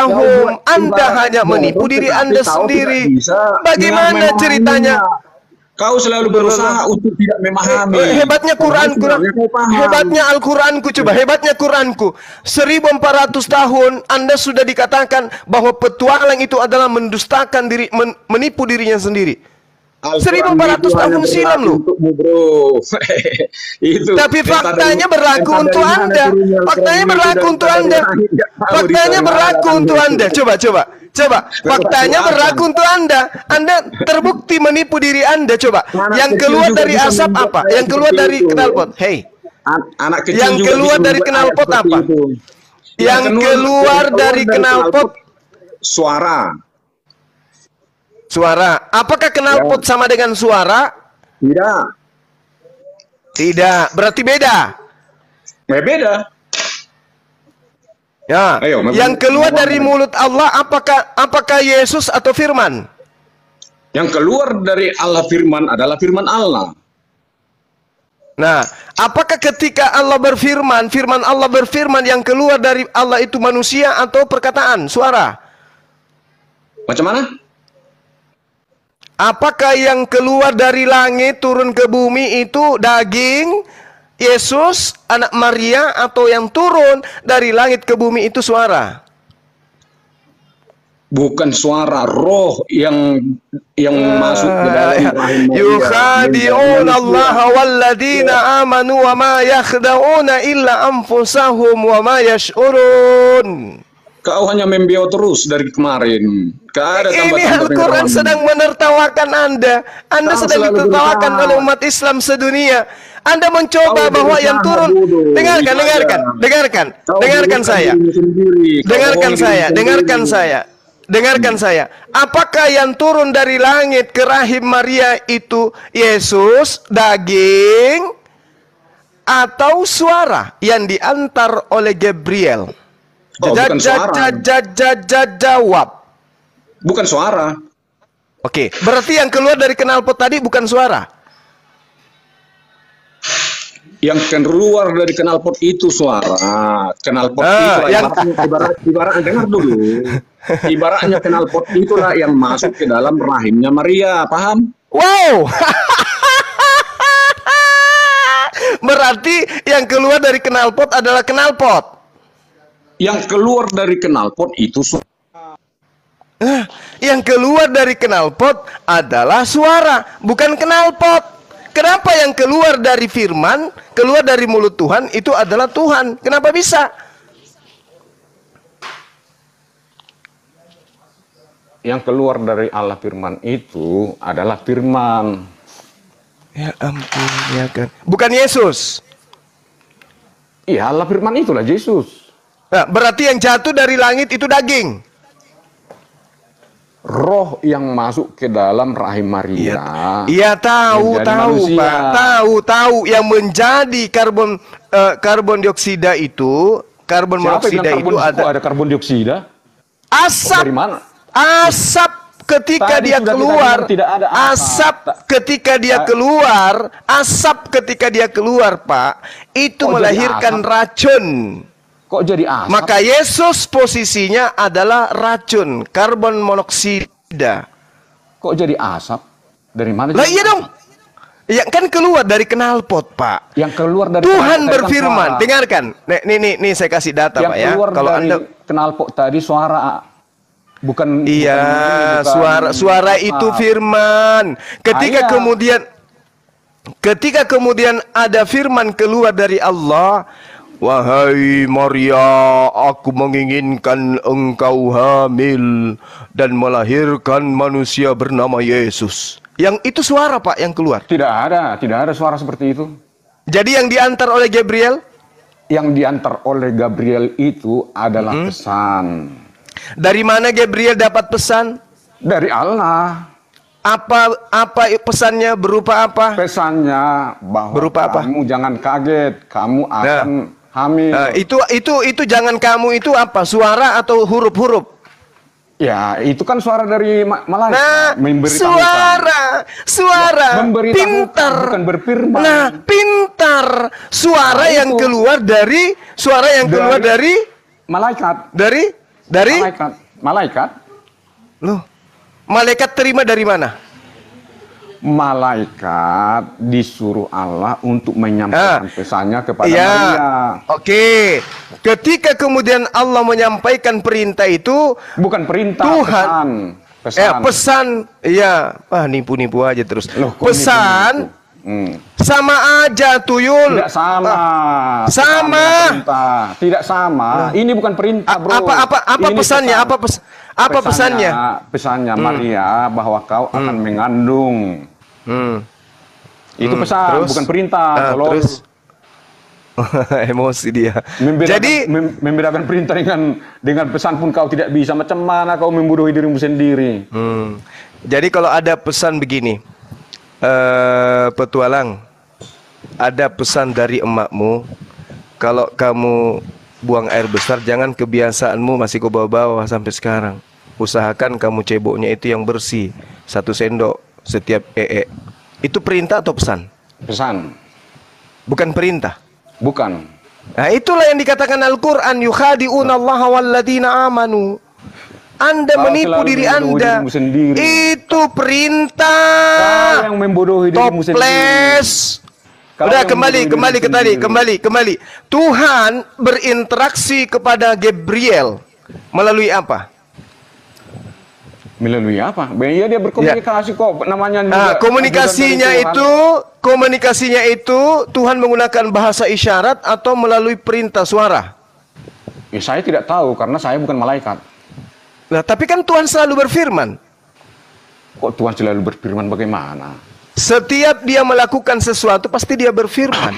anfusahum. Anda hanya menipu diri Anda sendiri. Bagaimana ceritanya? Kau selalu berusaha untuk tidak memahami. Eh, hebatnya Quran, Quran. Hebatnya Al-Quranku, coba hebatnya Quranku. seribu empat ratus tahun Anda sudah dikatakan bahwa petualang itu adalah mendustakan diri, men, menipu dirinya sendiri. seribu empat ratus tahun silam loh. Itu. Tapi faktanya berlaku untuk Anda. Faktanya berlaku untuk Anda. Faktanya berlaku untuk Anda. Coba, coba. Coba, faktanya berlaku untuk Anda. Anda terbukti menipu diri Anda. Coba, yang keluar dari asap apa? Yang keluar dari knalpot. Hey, anak kecil yang keluar dari knalpot apa? Yang keluar dari knalpot suara. Suara. Apakah knalpot sama dengan suara? Tidak. Tidak. Berarti beda. Beda. Ya, Ayo, yang keluar dari mulut Allah apakah apakah Yesus atau firman? Yang keluar dari Allah firman adalah firman Allah. Nah, apakah ketika Allah berfirman, firman Allah berfirman yang keluar dari Allah itu manusia atau perkataan, suara? Macam mana? Apakah yang keluar dari langit turun ke bumi itu daging, Yesus, anak Maria, atau yang turun dari langit ke bumi itu suara? Bukan suara, roh yang yang masuk ke dalam rahim Maria. Yukhadi'un Allah walladzina amanu wa ma yakhda'una illa anfusahum wa ma yash'urun. Kau hanya membiau terus dari kemarin. Ada Ini Al-Quran sedang menertawakan Anda. Anda Kau sedang ditertawakan oleh umat Islam sedunia. Anda mencoba Kau bahwa yang turun. Dengarkan, dengarkan, dengarkan, Kau dengarkan saya. Dengarkan saya, dengarkan saya. Dengarkan saya. Apakah yang turun dari langit ke rahim Maria itu Yesus, daging, atau suara yang diantar oleh Gabriel? Oh, bukan suara. Jawab. Bukan suara. Oke, berarti yang keluar dari knalpot tadi bukan suara. Yang keluar dari knalpot itu suara. Knalpot ah, itu yang ibarat ibarat dengar dulu. Ibaratnya knalpot itulah yang masuk ke dalam rahimnya Maria, paham? Wow. Berarti yang keluar dari knalpot adalah knalpot. Yang keluar dari knalpot itu suara. Yang keluar dari knalpot adalah suara, bukan knalpot. Kenapa yang keluar dari firman, keluar dari mulut Tuhan itu adalah Tuhan? Kenapa bisa? Yang keluar dari Allah firman itu adalah firman. Ya ampun, ya kan. Bukan Yesus. Iya, Allah firman itulah Yesus. Nah, berarti yang jatuh dari langit itu daging. Roh yang masuk ke dalam rahim Maria. Iya, tahu, tahu, manusia. Pak. Tahu, tahu yang menjadi karbon uh, karbon dioksida itu, karbon monoksida itu ada ada karbon dioksida. Asap. Oh, dari mana? Asap ketika Tadi dia keluar. Tidak ada asap. asap ketika dia keluar, asap ketika dia keluar, Pak, itu oh, melahirkan racun. Kok jadi asap? Maka Yesus posisinya adalah racun, karbon monoksida. Kok jadi asap? Dari mana? Lah iya dong. Ya kan keluar dari knalpot, Pak. Yang keluar dari Tuhan berfirman. Dengarkan. Nih, nih, nih, nih saya kasih data, yang Pak ya. Keluar Kalau dari Anda knalpot tadi suara bukan Iya, bukan, suara suara itu firman. Ketika Ayah. kemudian ketika kemudian ada firman keluar dari Allah, wahai Maria, aku menginginkan engkau hamil dan melahirkan manusia bernama Yesus. Yang itu suara, Pak, yang keluar. Tidak ada, tidak ada suara seperti itu. Jadi yang diantar oleh Gabriel? Yang diantar oleh Gabriel itu adalah hmm. pesan. Dari mana Gabriel dapat pesan? Dari Allah. Apa apa pesannya, berupa apa? Pesannya bahwa berupa apa? Kamu jangan kaget, kamu akan nah. hamil. Nah, itu itu itu jangan kamu itu apa? Suara atau huruf-huruf? Ya, itu kan suara dari malaikat. Nah, suara, suara, pintar, bukan berfirman. Nah, pintar, suara nah, yang itu. keluar dari, suara yang dari keluar dari malaikat. Dari, dari malaikat, malaikat. Loh, malaikat terima dari mana? malaikat disuruh Allah untuk menyampaikan Ah. pesannya kepada Iya. Maria. Oke. Ketika kemudian Allah menyampaikan perintah itu, Bukan perintah, Tuhan pesan. Pesan. Eh, pesan, iya, ah nipu-nipu aja terus. Loh, kok Pesan nipu-nipu? Hmm. sama aja tuyul. Tidak sama. Ah, Pesan sama. dengan perintah. Tidak sama. Ini bukan perintah, bro. Apa apa apa Ini pesannya? pesan. Apa pes apa pesannya? Pesannya Hmm. Maria bahwa kau akan mengandung. Hmm. Itu Hmm, pesan, terus? bukan perintah. Ah, Kalau terus? Emosi dia. membedakan, Jadi mem- membedakan perintah dengan dengan pesan pun kau tidak bisa. Macam mana kau membodohi dirimu sendiri? Hmm. Jadi kalau ada pesan begini, eh petualang, ada pesan dari emakmu, kalau kamu buang air besar, jangan kebiasaanmu masih kau bawa-bawa sampai sekarang. Usahakan kamu ceboknya itu yang bersih, satu sendok setiap ee. Itu perintah atau pesan? Pesan. Bukan perintah. Bukan. Nah, itulah yang dikatakan Al-Quran, yukhadi'una Allah walladzina amanu. Anda Kau menipu selalu diri membodohi Anda. dirimu sendiri. Itu perintah. Kau yang membodohi dirimu sendiri. Toples. Kau Udah yang kembali membodohi kembali ke dirimu tadi, sendiri. kembali kembali. Tuhan berinteraksi kepada Gabriel melalui apa? Melalui apa? Iya dia berkomunikasi kok namanya juga. Nah, komunikasinya ajudan dari Tuhan. itu, komunikasinya itu Tuhan menggunakan bahasa isyarat atau melalui perintah suara. Ya, saya tidak tahu karena saya bukan malaikat. Nah, tapi kan Tuhan selalu berfirman. Kok Tuhan selalu berfirman bagaimana? Setiap dia melakukan sesuatu pasti dia berfirman.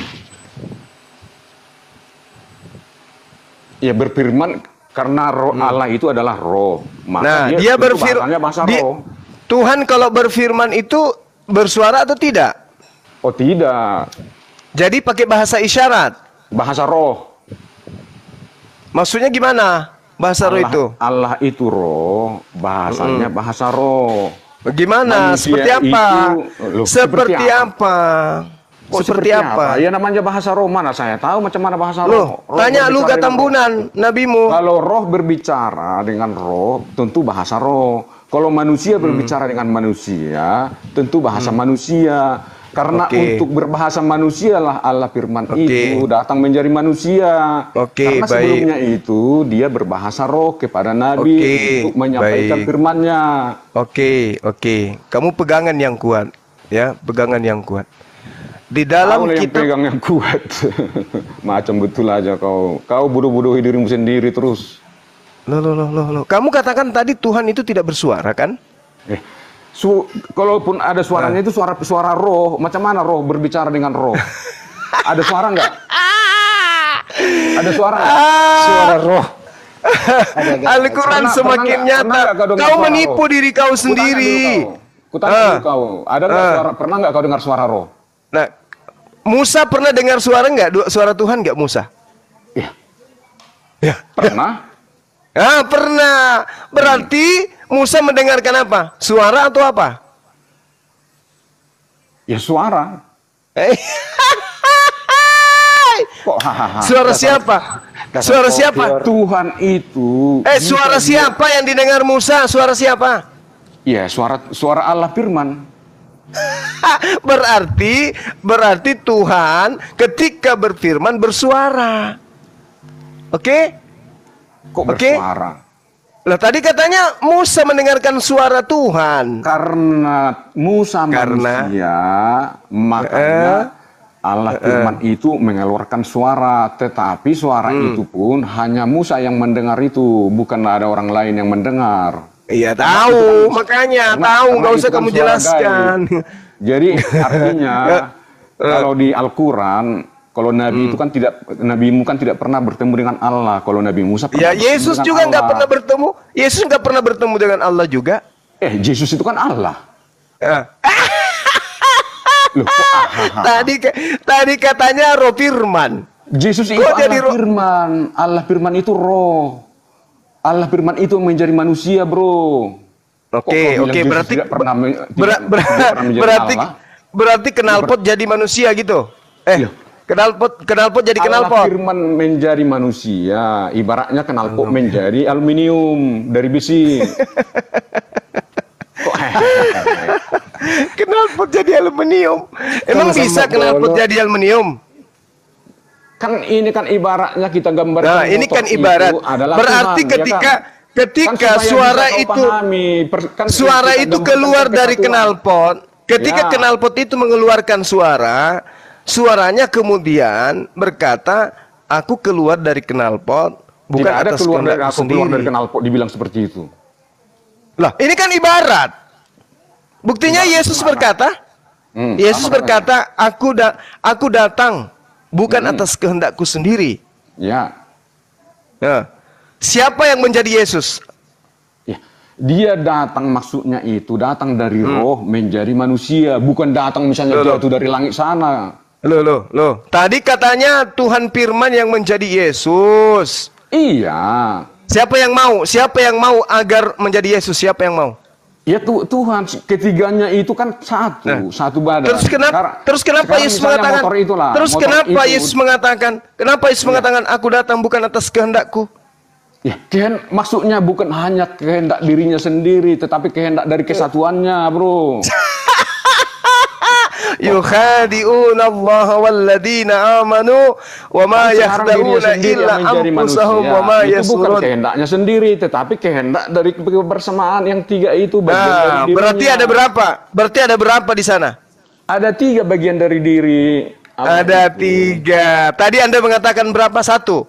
Ya berfirman karena roh Allah itu adalah roh. Maka Nah, dia, dia tentu berfirman. bahasanya bahasa roh. Tuhan kalau berfirman itu bersuara atau tidak? Oh tidak. Jadi pakai bahasa isyarat. Bahasa roh. Maksudnya gimana? Bahasa roh Allah, itu? Allah itu roh, bahasanya Mm-mm. bahasa roh. Bagaimana? Manusia Seperti apa? itu- loh, seperti, apa? Kok seperti apa? Ya namanya bahasa roh, mana saya tahu macam mana bahasa Loh, roh. Roh tanya lu berbicara dengan Gatambunan, nabimu. roh. Kalau roh berbicara dengan roh, tentu bahasa roh. Kalau manusia berbicara dengan manusia, tentu bahasa manusia. Karena Oke. untuk berbahasa manusia lah Allah firman Oke. itu datang menjadi manusia. Oke, Karena baik. sebelumnya itu dia berbahasa roh kepada Nabi Oke, untuk menyampaikan baik. firman-Nya. Oke, oke. Kamu pegangan yang kuat, ya, pegangan yang kuat. Di dalam Kau lah yang kitab pegang yang kuat. Macam betul aja kau. Kau bodoh-bodohi dirimu sendiri terus. Loh, loh, loh, loh, loh. Kamu katakan tadi Tuhan itu tidak bersuara, kan? Eh, su kalaupun ada suaranya itu suara suara roh. Macam mana roh berbicara dengan roh? Ada suara nggak? Ada suara nggak? Suara roh. Al-Quran Pernah- semakin pernah nggak- nyata. pernah nggak kau dengar Kau suara menipu roh? diri kau Kutanya sendiri. dulu kau. Kutanya Ah. dulu kau. Ada nggak Ah. suara? Pernah nggak kau dengar suara roh? Nah, Musa pernah dengar suara nggak? Du- Suara Tuhan nggak Musa? Iya. Ya. Pernah? Ah, pernah. Berarti Musa mendengarkan apa? Suara atau apa? Ya suara. Eh, Kok hahaha? suara siapa? Suara siapa? Tuhan itu. Eh, suara siapa yang didengar Musa? Suara siapa? Iya, suara suara Allah firman. Berarti berarti Tuhan ketika berfirman bersuara. Oke? Kok Oke? bersuara? Lah tadi katanya Musa mendengarkan suara Tuhan. Karena Musa Karena- manusia, makanya Allah firman itu mengeluarkan suara, tetapi suara Hmm. itu pun hanya Musa yang mendengar itu, bukan ada orang lain yang mendengar. Iya tahu, makanya Karena- tahu, karena nggak itu usah kan kamu suara jelaskan. gaib. Jadi artinya kalau di Al-Quran, kalau Nabi Hmm. itu kan tidak, Nabimu kan tidak pernah bertemu dengan Allah. Kalau Nabi Musa pernah Ya bertemu Yesus dengan juga nggak Allah. pernah bertemu. Yesus nggak pernah bertemu dengan Allah juga. Eh, Yesus itu kan Allah. Ah. Loh, kok ah, Tadi tadi katanya roh firman. Yesus itu Kok Allah jadi roh- firman. Allah firman itu roh. Allah firman itu menjadi manusia, bro. Kok kau Oke, bilang oke, Yesus berarti tidak pernah me- tidak- ber- ber- tidak pernah menjadi berarti Allah? berarti knalpot jadi manusia gitu. Eh, Iya. knalpot knalpot jadi Allah knalpot. firman menjadi manusia, ibaratnya knalpot menjadi aluminium dari besi. Knalpot jadi aluminium. Emang Sama-sama bisa knalpot bolong. jadi aluminium? Kan ini kan ibaratnya kita gambarkan. Nah, ini motor kan ibarat. itu adalah Berarti Tuhan, ya ketika kan? ketika Kan supaya suara bisa kau itu pahami, per- kan suara kita itu gambarkan keluar dari kesatuan. knalpot, ketika Ya. knalpot itu mengeluarkan suara, suaranya kemudian berkata, aku keluar dari knalpot bukan Tidak ada atas keluar dari kehendakku aku keluar dari sendiri. knalpot dibilang seperti itu. Lah, ini kan ibarat. Buktinya Yesus berkata, Hmm, Yesus sama berkata, aku da aku datang bukan atas kehendakku sendiri. Ya. Nah, siapa yang menjadi Yesus? Ya, dia datang maksudnya itu datang dari roh menjadi manusia, bukan datang misalnya Loh, loh. jatuh dari langit sana. Loh, loh, loh. Tadi katanya Tuhan Firman yang menjadi Yesus. Iya. Siapa yang mau? Siapa yang mau agar menjadi Yesus? Siapa yang mau? Ya tu, Tuhan ketiganya itu kan satu, Nah, satu badan. Terus kenapa? Sekarang- terus kenapa sekarang Yesus misalnya mengatakan? motor itulah, terus motor kenapa itu- Yesus mengatakan? Kenapa Yesus mengatakan aku datang bukan atas kehendakku? Ya, kehen- maksudnya bukan hanya kehendak dirinya sendiri, tetapi kehendak dari kesatuannya, bro. Yukhadi'una Allah walladzina amanu wa ma Kan sekarang dirinya yakhda'una sendiri illa yang menjadi anfusahum manusia. wa ma Itu bukan yashurun. kehendaknya sendiri, tetapi kehendak dari kebersamaan yang tiga itu bagian dari Nah, dirinya. berarti ada berapa? Berarti ada berapa di sana? Ada tiga bagian dari diri. Allah Ada itu. tiga. Tadi Anda mengatakan berapa? Satu.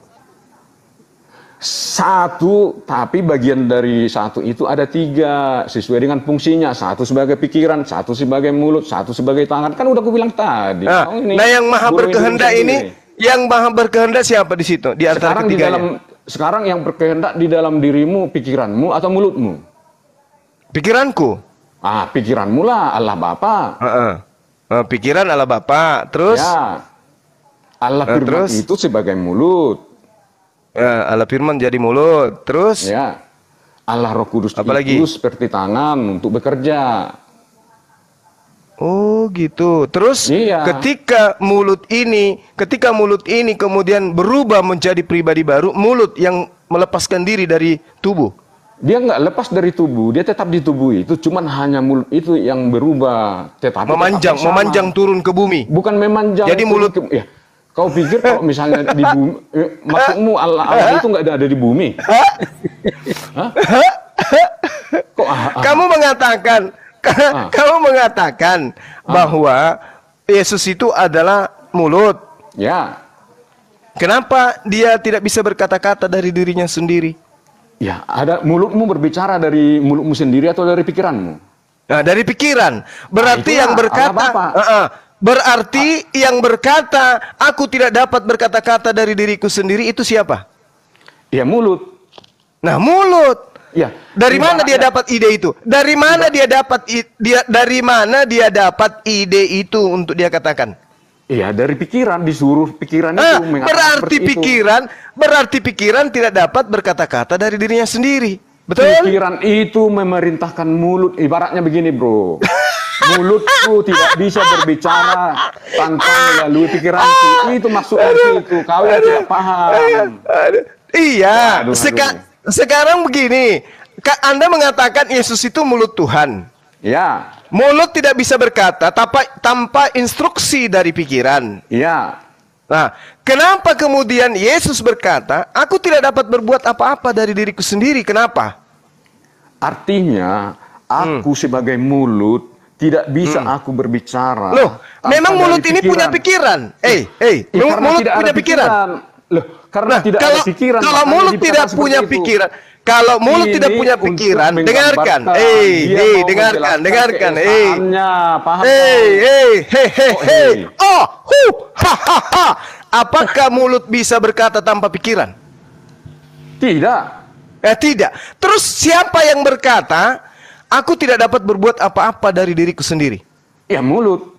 Satu, tapi bagian dari satu itu ada tiga sesuai dengan fungsinya. Satu sebagai pikiran, satu sebagai mulut, satu sebagai tangan. Kan udah aku bilang tadi. Nah, Oh, ini nah yang maha guru berkehendak Indonesia ini, yang maha berkehendak siapa di situ? Di antara Sekarang di ketiganya. dalam sekarang yang berkehendak di dalam dirimu, pikiranmu atau mulutmu? Pikiranku. Ah, pikiranmu lah Allah Bapa. Heeh. Eh, pikiran Allah Bapa. Terus Ya. Allah Eh, firman terus? itu sebagai mulut. eh, Allah firman jadi mulut. Terus Ya. Allah Roh Kudus Apa itu lagi? seperti tangan untuk bekerja. oh gitu. Terus Iya. ketika mulut ini, ketika mulut ini kemudian berubah menjadi pribadi baru, mulut yang melepaskan diri dari tubuh. Dia nggak lepas dari tubuh, dia tetap di tubuh itu, cuman hanya mulut itu yang berubah, tetapi Memanjang, tetap sama. memanjang turun ke bumi. Bukan memanjang. Jadi turun mulut- ke- ya. Kau pikir kalau misalnya di bumi, eh, maksudmu Allah, Allah itu nggak ada, ada di bumi? Hah? Kok ah, ah, Kamu mengatakan, Ah. kamu mengatakan bahwa Yesus itu adalah mulut. ya, Kenapa dia tidak bisa berkata-kata dari dirinya sendiri? ya ada mulutmu berbicara dari mulutmu sendiri atau dari pikiranmu? Nah, dari pikiran. Berarti itulah, yang berkata, Allah Bapa. Uh-uh. berarti yang berkata, aku tidak dapat berkata-kata dari diriku sendiri itu siapa? Ya mulut. Nah, mulut. Ya. Dari mana dia Ibaratnya- dapat ide itu? Dari mana dia dapat i- dia dari mana dia dapat ide itu untuk dia katakan? Iya, dari pikiran, disuruh pikiran Ah, itu mengatakan berarti seperti itu. pikiran, berarti pikiran tidak dapat berkata-kata dari dirinya sendiri. Betul? Pikiran itu memerintahkan mulut. Ibaratnya begini, bro. Mulutku tidak bisa berbicara tanpa melalui pikiranku. Itu maksudnya itu. Kau yang tidak paham. Aduh. Iya, Aduh, aduh. seka- sekarang begini, Ka- Anda mengatakan Yesus itu mulut Tuhan. Ya, Mulut tidak bisa berkata tanpa, tanpa instruksi dari pikiran. ya. Nah, kenapa kemudian Yesus berkata, aku tidak dapat berbuat apa-apa dari diriku sendiri? Kenapa? Artinya, aku sebagai mulut tidak bisa aku berbicara. Loh, tanpa memang dari mulut ini punya pikiran. Eh, eh, Eh, karena mulut tidak ada punya pikiran. Loh, karena Nah, tidak kalau, ada pikiran. kalau makanya mulut dikatakan tidak seperti punya itu. pikiran, kalau mulut Ini tidak punya untuk pikiran, menggambarkan dengarkan, eh, dia eh, mau dengarkan, menjelaskan dengarkan, eh, keesaannya, paham? eh, eh, he, he, Kok he, hey? oh, hu, ha, ha, ha. Apakah mulut bisa berkata tanpa pikiran? Tidak. Eh, tidak. Terus siapa yang berkata, aku tidak dapat berbuat apa-apa dari diriku sendiri? Ya mulut.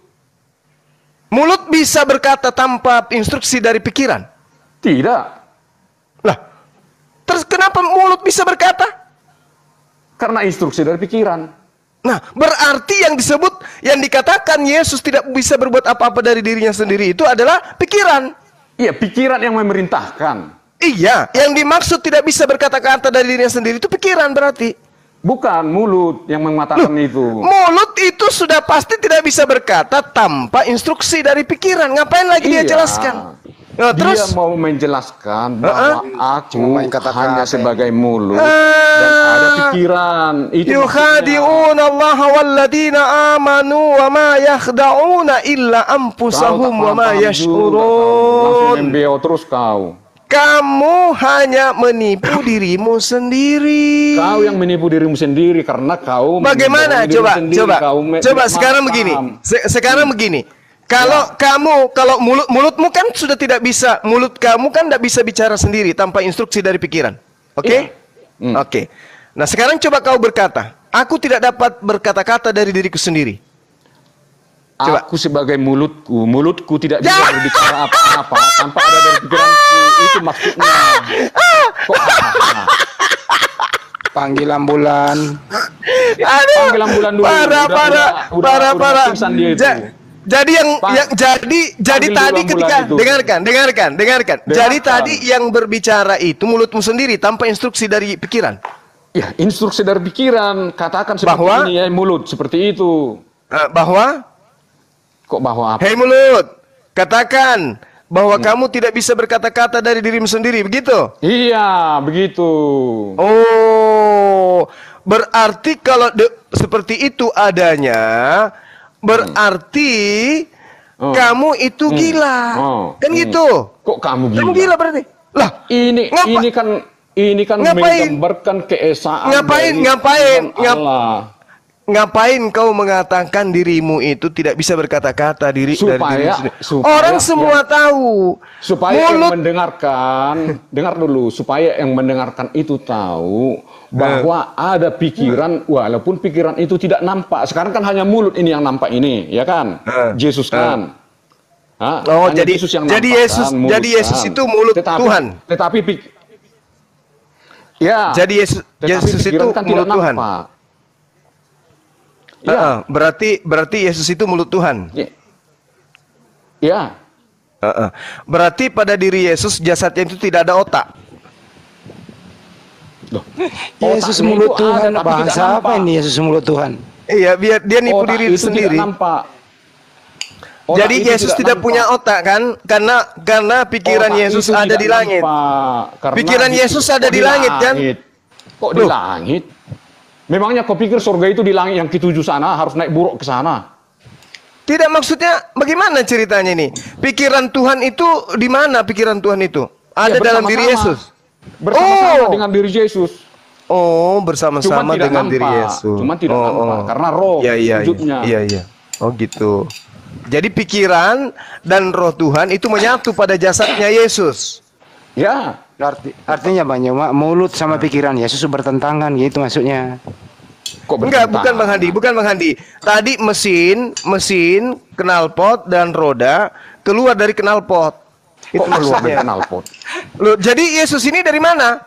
Mulut bisa berkata tanpa instruksi dari pikiran? Tidak. Lah, terus kenapa mulut bisa berkata? Karena instruksi dari pikiran. Nah, berarti yang disebut, yang dikatakan Yesus tidak bisa berbuat apa-apa dari dirinya sendiri itu adalah pikiran. Iya, pikiran yang memerintahkan. Iya, yang dimaksud tidak bisa berkata-kata dari dirinya sendiri itu pikiran berarti. Bukan mulut yang mengatakan Loh, itu. Mulut itu sudah pasti tidak bisa berkata tanpa instruksi dari pikiran. Ngapain lagi dia Iya. jelaskan? Nah, Dia terus mau menjelaskan Uh-uh. bahwa aku Cuma main kata-kata hanya ya. sebagai mulut Ah. dan ada pikiran. Itu maksudnya. yukhadi'una Allah walladzina amanu wa ma yakhda'una illa Kau tak anfusahum wa ma paham-paham juga, kau. Langsung yash'urun. membeo terus kau. Kamu hanya menipu dirimu sendiri. Kau yang menipu dirimu sendiri karena kau Bagaimana? membohongi Coba, dirimu sendiri. coba, Kau me- coba. ma- Sekarang paham. begini. Se- sekarang begini. Kalau Ya. kamu, kalau mulut mulutmu kan sudah tidak bisa, mulut kamu kan tidak bisa bicara sendiri tanpa instruksi dari pikiran. Oke? Iya. Hmm. Oke. Nah sekarang coba kau berkata, aku tidak dapat berkata-kata dari diriku sendiri. Coba. Aku sebagai mulutku, mulutku tidak bisa Ya. berbicara apa-apa tanpa ada dari pikiranku. Itu maksudnya. Kok ah, Panggil ambulan. Aduh, Panggil ambulan dulu. Para, Udah- para, udah- udah- para, udah para. pingsan dia itu. Ja- jadi yang, Pak, yang jadi, jadi panggil tadi dulu ambulan ketika itu. dengarkan, dengarkan, dengarkan. Jadi Dengarkan. tadi yang berbicara itu mulutmu sendiri tanpa instruksi dari pikiran. Ya, instruksi dari pikiran. Katakan seperti Bahwa- ini ya, mulut. Seperti itu. Eh, bahwa, Kok bahwa apa? hei mulut, katakan bahwa kamu tidak bisa berkata-kata dari dirimu sendiri, begitu? Iya, begitu. Oh, berarti kalau de- seperti itu adanya, berarti Oh. kamu itu Hmm. gila, Oh. kan Hmm. gitu? Kok kamu gila? Kamu gila berarti? Lah, Ini ngapa- ini kan ini kan Ngapain? menggambarkan keesaan Ngapain? dari Ngapain? Tuhan Ngap- Allah. ngapain kau mengatakan dirimu itu tidak bisa berkata-kata diri dari Supaya- dirimu sendiri? supaya Orang semua yang- tahu. Supaya yang Mulut mendengarkan, dengar dulu, supaya yang mendengarkan itu tahu bahwa ada pikiran, walaupun pikiran itu tidak nampak. Sekarang kan hanya mulut ini yang nampak ini, ya kan? Eh. Yesus kan. Hah? Oh, Hanya jadi- Yesus yang jadi nampak Yesus- kan, mulut jadi Yesus kan. itu mulut Tetapi- Tuhan. Tetapi pik Ya. Jadi Yesus, tetapi Yesus itu pikiran kan tidak mulut Tuhan. nampak. Ah, ah, berarti berarti Yesus itu mulut Tuhan. Ya. Ya. Ah, ah. Berarti pada diri Yesus jasadnya itu tidak ada otak. Loh, Yesus otaknya mulut itu Tuhan. ada, tapi tidak Bahasa apa nampak. ini Yesus mulut Tuhan? Iya, biar dia nipu Otak diri itu sendiri. tidak nampak. Otak Jadi itu Yesus tidak, nampak. punya otak kan? Karena karena pikiran Otak Yesus itu ada tidak di langit. nampak, karena Pikiran di- Yesus ada kok di langit, kan? Kok di Loh. langit? Memangnya kau pikir surga itu di langit yang ketujuh sana harus naik buruk ke sana? Tidak, maksudnya bagaimana ceritanya ini? Pikiran Tuhan itu di mana pikiran Tuhan itu? Ada Ya, dalam diri bersama-sama. Yesus. Bersama-sama Oh. dengan diri Yesus. Oh, Cuman bersama-sama tidak dengan diri nampak. Yesus. Cuman tidak oh, nampak oh. karena roh Iya, iya, wujudnya. iya, iya. Oh, gitu. Jadi pikiran dan roh Tuhan itu menyatu pada jasadnya Yesus. Ya. Arti, artinya banyak mak mulut sama pikiran Yesus bertentangan gitu maksudnya. Kok Enggak, bertentangan? bukan Bang Handi, bukan Bang Handi. Tadi mesin, mesin, knalpot dan roda keluar dari knalpot. Itu Kok keluar dari maksudnya. knalpot? Loh, jadi Yesus ini dari mana?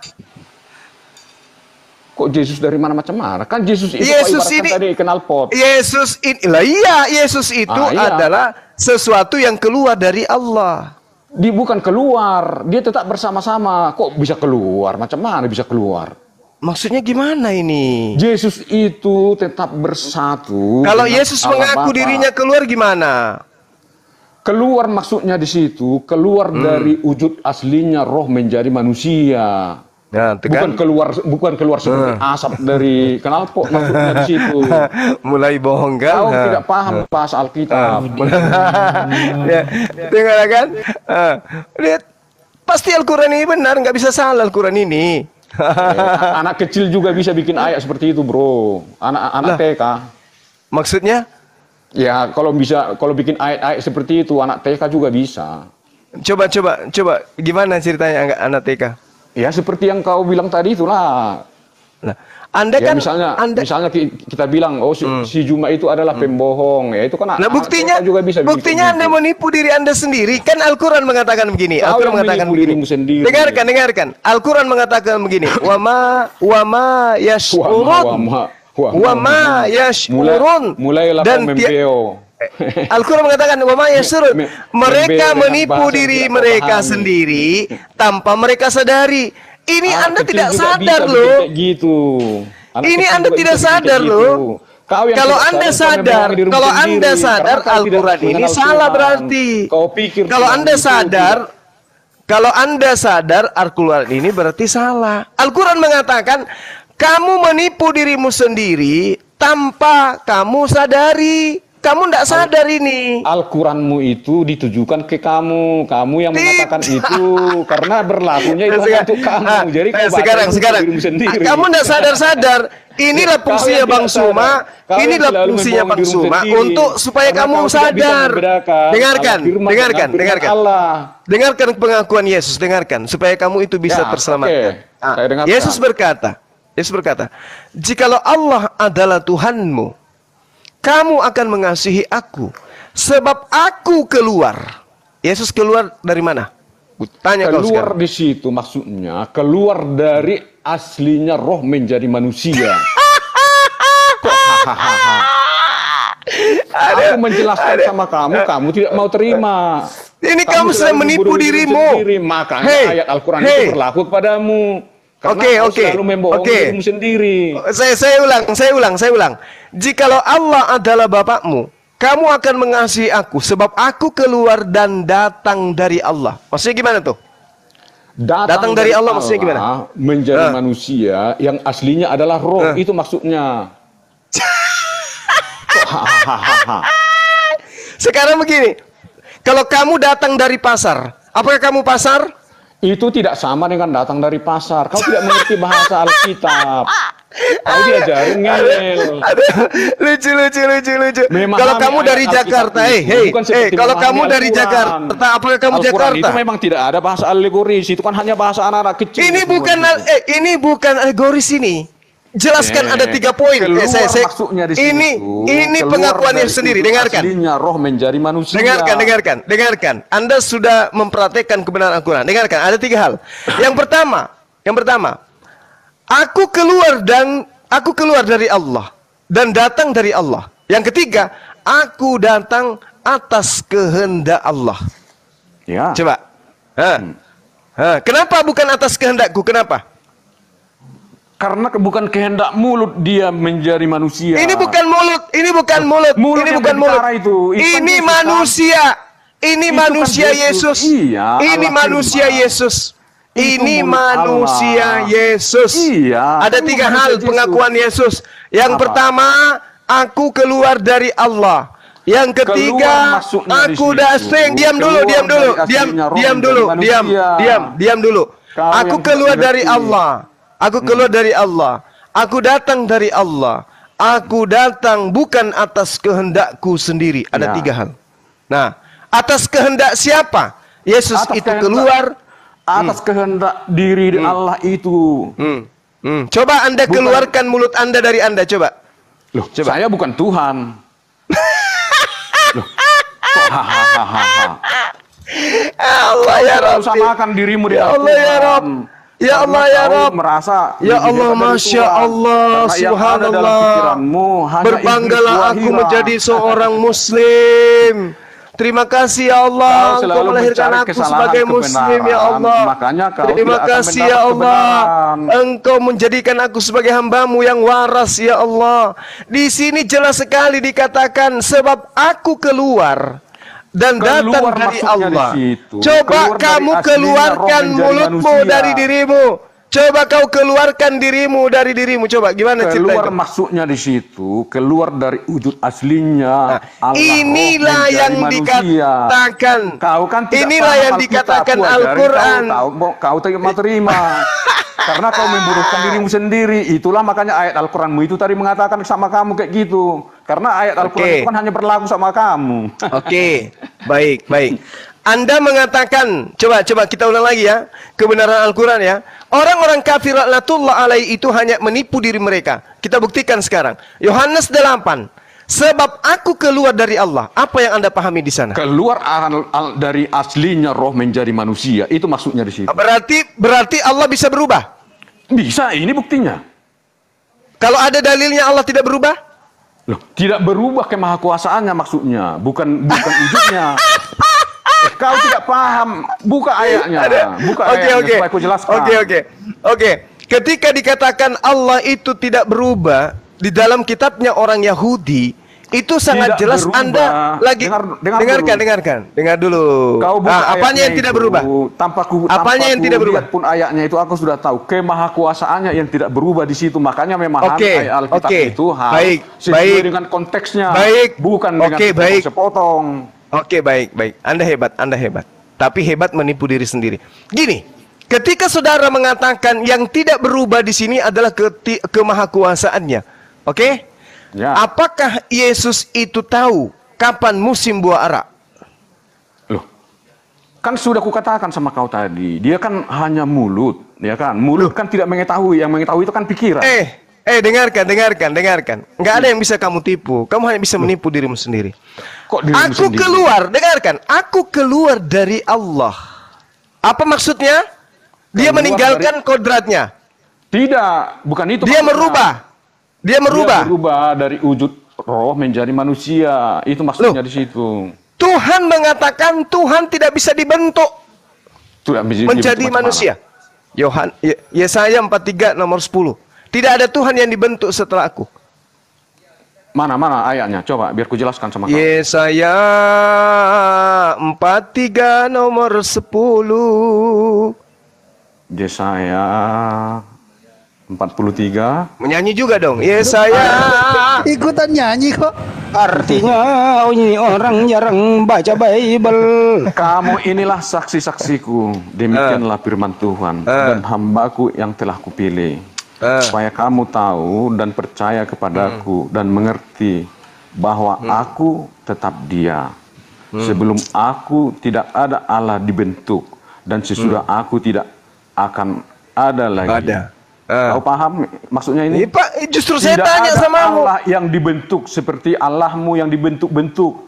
Kok Yesus dari mana macam mana? Kan Yesus itu Yesus kau ibaratkan ini- tadi knalpot. Yesus ini, lah iya, Yesus itu Ah, iya. adalah sesuatu yang keluar dari Allah. Dia bukan keluar, dia tetap bersama-sama. Kok bisa keluar? Macam mana bisa keluar? Maksudnya gimana ini? Yesus itu tetap bersatu. Kalau dengan Yesus Allah mengaku Bapa. dirinya keluar gimana? Keluar maksudnya di situ, keluar Hmm. dari wujud aslinya roh menjadi manusia. Nah, itu Bukan kan keluar bukan keluar seperti Hmm. asap dari knalpot maksudnya di situ. mulai bohong kan? Kau Ha. tidak paham bahasa Alkitab. Ya, tengok kan? Ah, lihat, pasti Al-Quran ini benar, nggak bisa salah Al-Quran ini. Eh, anak kecil juga bisa bikin ayat seperti itu, bro. Anak-anak Lah. T K. Maksudnya? Ya, kalau bisa kalau bikin ayat-ayat seperti itu anak T K juga bisa. Coba, coba, coba. Gimana ceritanya anak- anak T K? Ya, seperti yang kau bilang tadi itulah. Nah, Anda Ya, kan, misalnya Anda, misalnya ki- kita bilang oh si, si Juma itu adalah pembohong, ya itu kan nah anak buktinya, T K juga bisa bikin buktinya Anda begitu. menipu diri Anda sendiri. Kan Al-Quran mengatakan begini. Kau Al-Quran yang mengatakan menipu begini. dirimu sendiri. Dengarkan, dengarkan. Al-Quran mengatakan begini. Wama, wama yashurun. Wama, wama, Wama yashurun. Mulai, mulailah Dan kau ti- membeo. Al-Quran mengatakan wama yashurun. Me- Mereka membela dengan menipu bahasa yang diri tidak mereka pahami. sendiri tanpa mereka sadari. Ini Anak Anda kecil tidak juga sadar bisa bikin loh. kayak gitu. Anak Ini kecil Anda juga tidak bisa bikin sadar gitu. loh. Kau yang Kalau tidak Anda kau sadar, membohongi dirimu kalau sendiri. Anda sadar Karena kau tidak Al-Quran ini mengenal salah Tuhan. berarti. Kau pikir Kalau Tuhan Anda itu sadar, tidak- kalau Anda sadar Al-Quran ini berarti salah. Al-Quran mengatakan kamu menipu dirimu sendiri tanpa kamu sadari. Kamu tidak sadar ini. Al-Quranmu itu ditujukan ke kamu, kamu yang mengatakan itu karena berlakunya itu hanya untuk kamu. Ah, Jadi eh, kau baca sekarang, untuk sekarang, dirimu sendiri. kamu tidak sadar-sadar. Inilah Kau fungsinya yang Bang tidak sadar. Suma. Kau yang Inilah selalu fungsinya membohongi Bang dirimu Suma sendiri. untuk supaya Karena kamu kau tidak bisa sadar. membedakan Dengarkan, Allah firman dengarkan, dengan firman dengarkan. Allah. Dengarkan pengakuan Yesus, dengarkan supaya kamu itu bisa Ya, terselamatkan. oke. Ah, Saya dengarkan. Yesus berkata, Yesus berkata, jikalau Allah adalah Tuhanmu, kamu akan mengasihi aku, sebab aku keluar. Yesus keluar dari mana? Tanya kau Keluar sekarang. di situ maksudnya keluar dari aslinya roh menjadi manusia. Kok hahaha. Aku menjelaskan sama kamu, kamu tidak mau terima. Ini kamu sedang selalu menipu membunuh diri dirimu. sendiri. Makanya Hey, ayat Al-Quran hey. itu berlaku kepadamu. Karena Oke, kau oke, selalu membohongi oke. dirimu sendiri. Saya saya ulang, saya ulang, saya ulang. Jikalau Allah adalah Bapakmu, kamu akan mengasihi aku sebab aku keluar dan datang dari Allah. Maksudnya gimana tuh? Datang dari Allah maksudnya gimana? Menjadi Ah. manusia yang aslinya adalah roh, Ah. itu maksudnya. Kok hahaha. Sekarang begini, kalau kamu datang dari pasar, apakah kamu pasar? Itu tidak sama dengan datang dari pasar. Kau tidak mengerti bahasa Alkitab. Kau diajarin ngeyel. Lucu, lucu, lucu, lucu. Memahami Kalau kamu ayat dari Alkitab Jakarta, itu eh, hey, bukan hey, seperti kalau memahami kamu dari Al-Quran. Jakarta, apakah kamu Al-Quran Jakarta? itu memang tidak ada bahasa alegoris. Itu kan hanya bahasa anak-anak kecil. Ini bukan al- eh, ini bukan alegoris ini. Jelaskan Eh, ada tiga poin. Eh, keluar saya, saya, maksudnya di ini situ, ini keluar pengakuan dari Yesus sendiri. sudut Dengarkan. aslinya roh menjadi manusia. Dengarkan, dengarkan, dengarkan. Anda sudah mempraktekkan kebenaran Al-Quran. Dengarkan, ada tiga hal. Yang pertama, yang pertama, aku keluar dan aku keluar dari Allah dan datang dari Allah. Yang ketiga, aku datang atas kehendak Allah. Ya. Coba. Hah. Hah. Kenapa bukan atas kehendakku? Kenapa? Karena ke- bukan kehendak mulut dia menjadi manusia. Ini bukan mulut, ini bukan mulut, Mulut ini yang bukan mulut. berbicara itu, itu kan Ini Yesus, manusia. Ini Itu kan manusia Yesus. Yesus. Iya, Ini Allah manusia firman. Yesus. Itu Ini mulut manusia Allah. Yesus. Iya, Ada itu tiga manusia hal Yesus. pengakuan Yesus. Yang Apa? pertama, aku keluar dari Allah. Yang ketiga, Keluar maksudnya di aku situ. daseng. Diam dulu, Keluar diam dulu, dari diam, aslinya roh diam menjadi dulu, manusia. diam, diam, diam dulu. Kau Aku yang keluar tidak dari ngerti. Allah. Aku keluar dari Allah. Aku datang dari Allah. Aku datang bukan atas kehendakku sendiri. Ya. Ada tiga hal. Nah, atas kehendak siapa? Yesus Atas itu kehendak- keluar atas kehendak diri Allah itu. Hmm. Hmm. Coba Anda Bukan- keluarkan mulut Anda dari Anda, coba. Loh, saya bukan Tuhan. Loh, kok hahaha. Allah ya Kau Rabbi. samakan dirimu Ya dengan Allah ya Tuhan. Rabb. Ya Karena Allah ya kau Rabb. merasa Ya lebih Allah, hebat dari Masya Tuhan. Allah, Karena yang ada dalam Subhanallah. pikiranmu hanya Berbanggalah iblis aku wahira. menjadi seorang Muslim. Terima kasih ya Allah, Kau Engkau selalu melahirkan mencari aku kesalahan sebagai Muslim ya kebenaran, Allah. makanya kau Terima tidak akan kasih ya mendapat Allah, kebenaran. Engkau menjadikan aku sebagai hambamu yang waras ya Allah. Di sini jelas sekali dikatakan sebab aku keluar dan datang Keluar dari maksudnya di Allah. situ. Coba Keluar dari kamu aslinya keluarkan roh menjadi mulutmu manusia. dari dirimu. Coba kau keluarkan dirimu dari dirimu. Coba gimana cerita Keluar itu? maksudnya di situ, keluar dari wujud aslinya. Allah Inilah roh yang menjadi manusia. dikatakan. Kau kan tidak Inilah paham yang Alkitab, dikatakan ku ajarin Al-Quran. Kau, kau, kau tidak mau terima. Karena kau memburuhkan dirimu sendiri. Itulah makanya ayat Al-Quranmu itu tadi mengatakan sama kamu kayak gitu. Karena ayat Al-Quran Oke. itu kan hanya berlaku sama kamu. Oke, baik, baik. Anda mengatakan, coba coba kita ulang lagi ya, kebenaran Al-Quran ya. Orang-orang kafir laknatullah alaihi itu hanya menipu diri mereka. Kita buktikan sekarang. Yohanes delapan. Sebab aku keluar dari Allah. Apa yang Anda pahami di sana? Keluar al- al- dari aslinya roh menjadi manusia. Itu maksudnya di situ. Berarti berarti Allah bisa berubah. Bisa, ini buktinya. Kalau ada dalilnya Allah tidak berubah? Loh, tidak berubah kemahakuasaannya maksudnya, bukan bukan wujudnya. Eh, kau tidak paham, buka ayatnya, buka Oke ayatnya oke. supaya aku jelaskan. Oke oke. Oke. ketika dikatakan Allah itu tidak berubah di dalam kitabnya orang Yahudi, itu sangat Tidak jelas. berubah. Anda lagi Dengar- dengar dengarkan, dulu. dengarkan, dengar dulu. Kau buka Ah, apanya ayatnya yang tidak itu, berubah? Tanpa ku, Apanya tanpa yang ku tidak berubah? lihat pun ayatnya itu aku sudah tahu kemahakuasaannya yang tidak berubah di situ. Makanya memahami Oke, ayat Alkitab oke. itu harus Baik, sesuai baik. dengan konteksnya. Baik. Bukan dengan Oke, baik. sepotong. Oke, baik, baik. Anda hebat, Anda hebat. Tapi hebat menipu diri sendiri. Gini, ketika saudara mengatakan yang tidak berubah di sini adalah keti- kemahakuasaannya, oke? Ya. Apakah Yesus itu tahu kapan musim buah ara? Loh, kan sudah kukatakan sama kau tadi, dia kan hanya mulut, ya kan? Mulut kan tidak mengetahui, yang mengetahui itu kan pikiran. Eh, eh, dengarkan, dengarkan, dengarkan. Nggak ada yang bisa kamu tipu. Kamu hanya bisa menipu dirimu sendiri. Kok dirimu Aku sendiri? keluar, dengarkan. Aku keluar dari Allah. Apa maksudnya? Dia Keluar meninggalkan kodratnya. Tidak, bukan itu. Dia maksudnya. merubah. Dia merubah. Dia berubah dari wujud roh menjadi manusia. Itu maksudnya di situ. Tuhan mengatakan Tuhan tidak bisa dibentuk Tidak bisa menjadi dibentuk manusia. Yohan Ye- Yesaya empat puluh tiga nomor sepuluh. Tidak ada Tuhan yang dibentuk setelah aku. Mana mana ayatnya? Coba biar ku jelaskan sama kau. Yesaya empat puluh tiga nomor sepuluh. Yesaya empat puluh tiga. Menyanyi juga dong. Yesaya. Ikutan nyanyi kok. Artinya oh, ini orang jarang baca Bible. Kamu inilah saksi-saksiku. Demikianlah firman Tuhan dan hambaku yang telah kupilih. Supaya kamu tahu dan percaya kepadaku dan mengerti bahwa aku tetap Dia. Sebelum aku tidak ada Allah dibentuk dan sesudah aku tidak akan ada lagi. Ada. Kau paham maksudnya ini? Ini, Pak, justru saya Tidak tanya ada samamu. Allah yang dibentuk seperti Allahmu yang dibentuk-bentuk.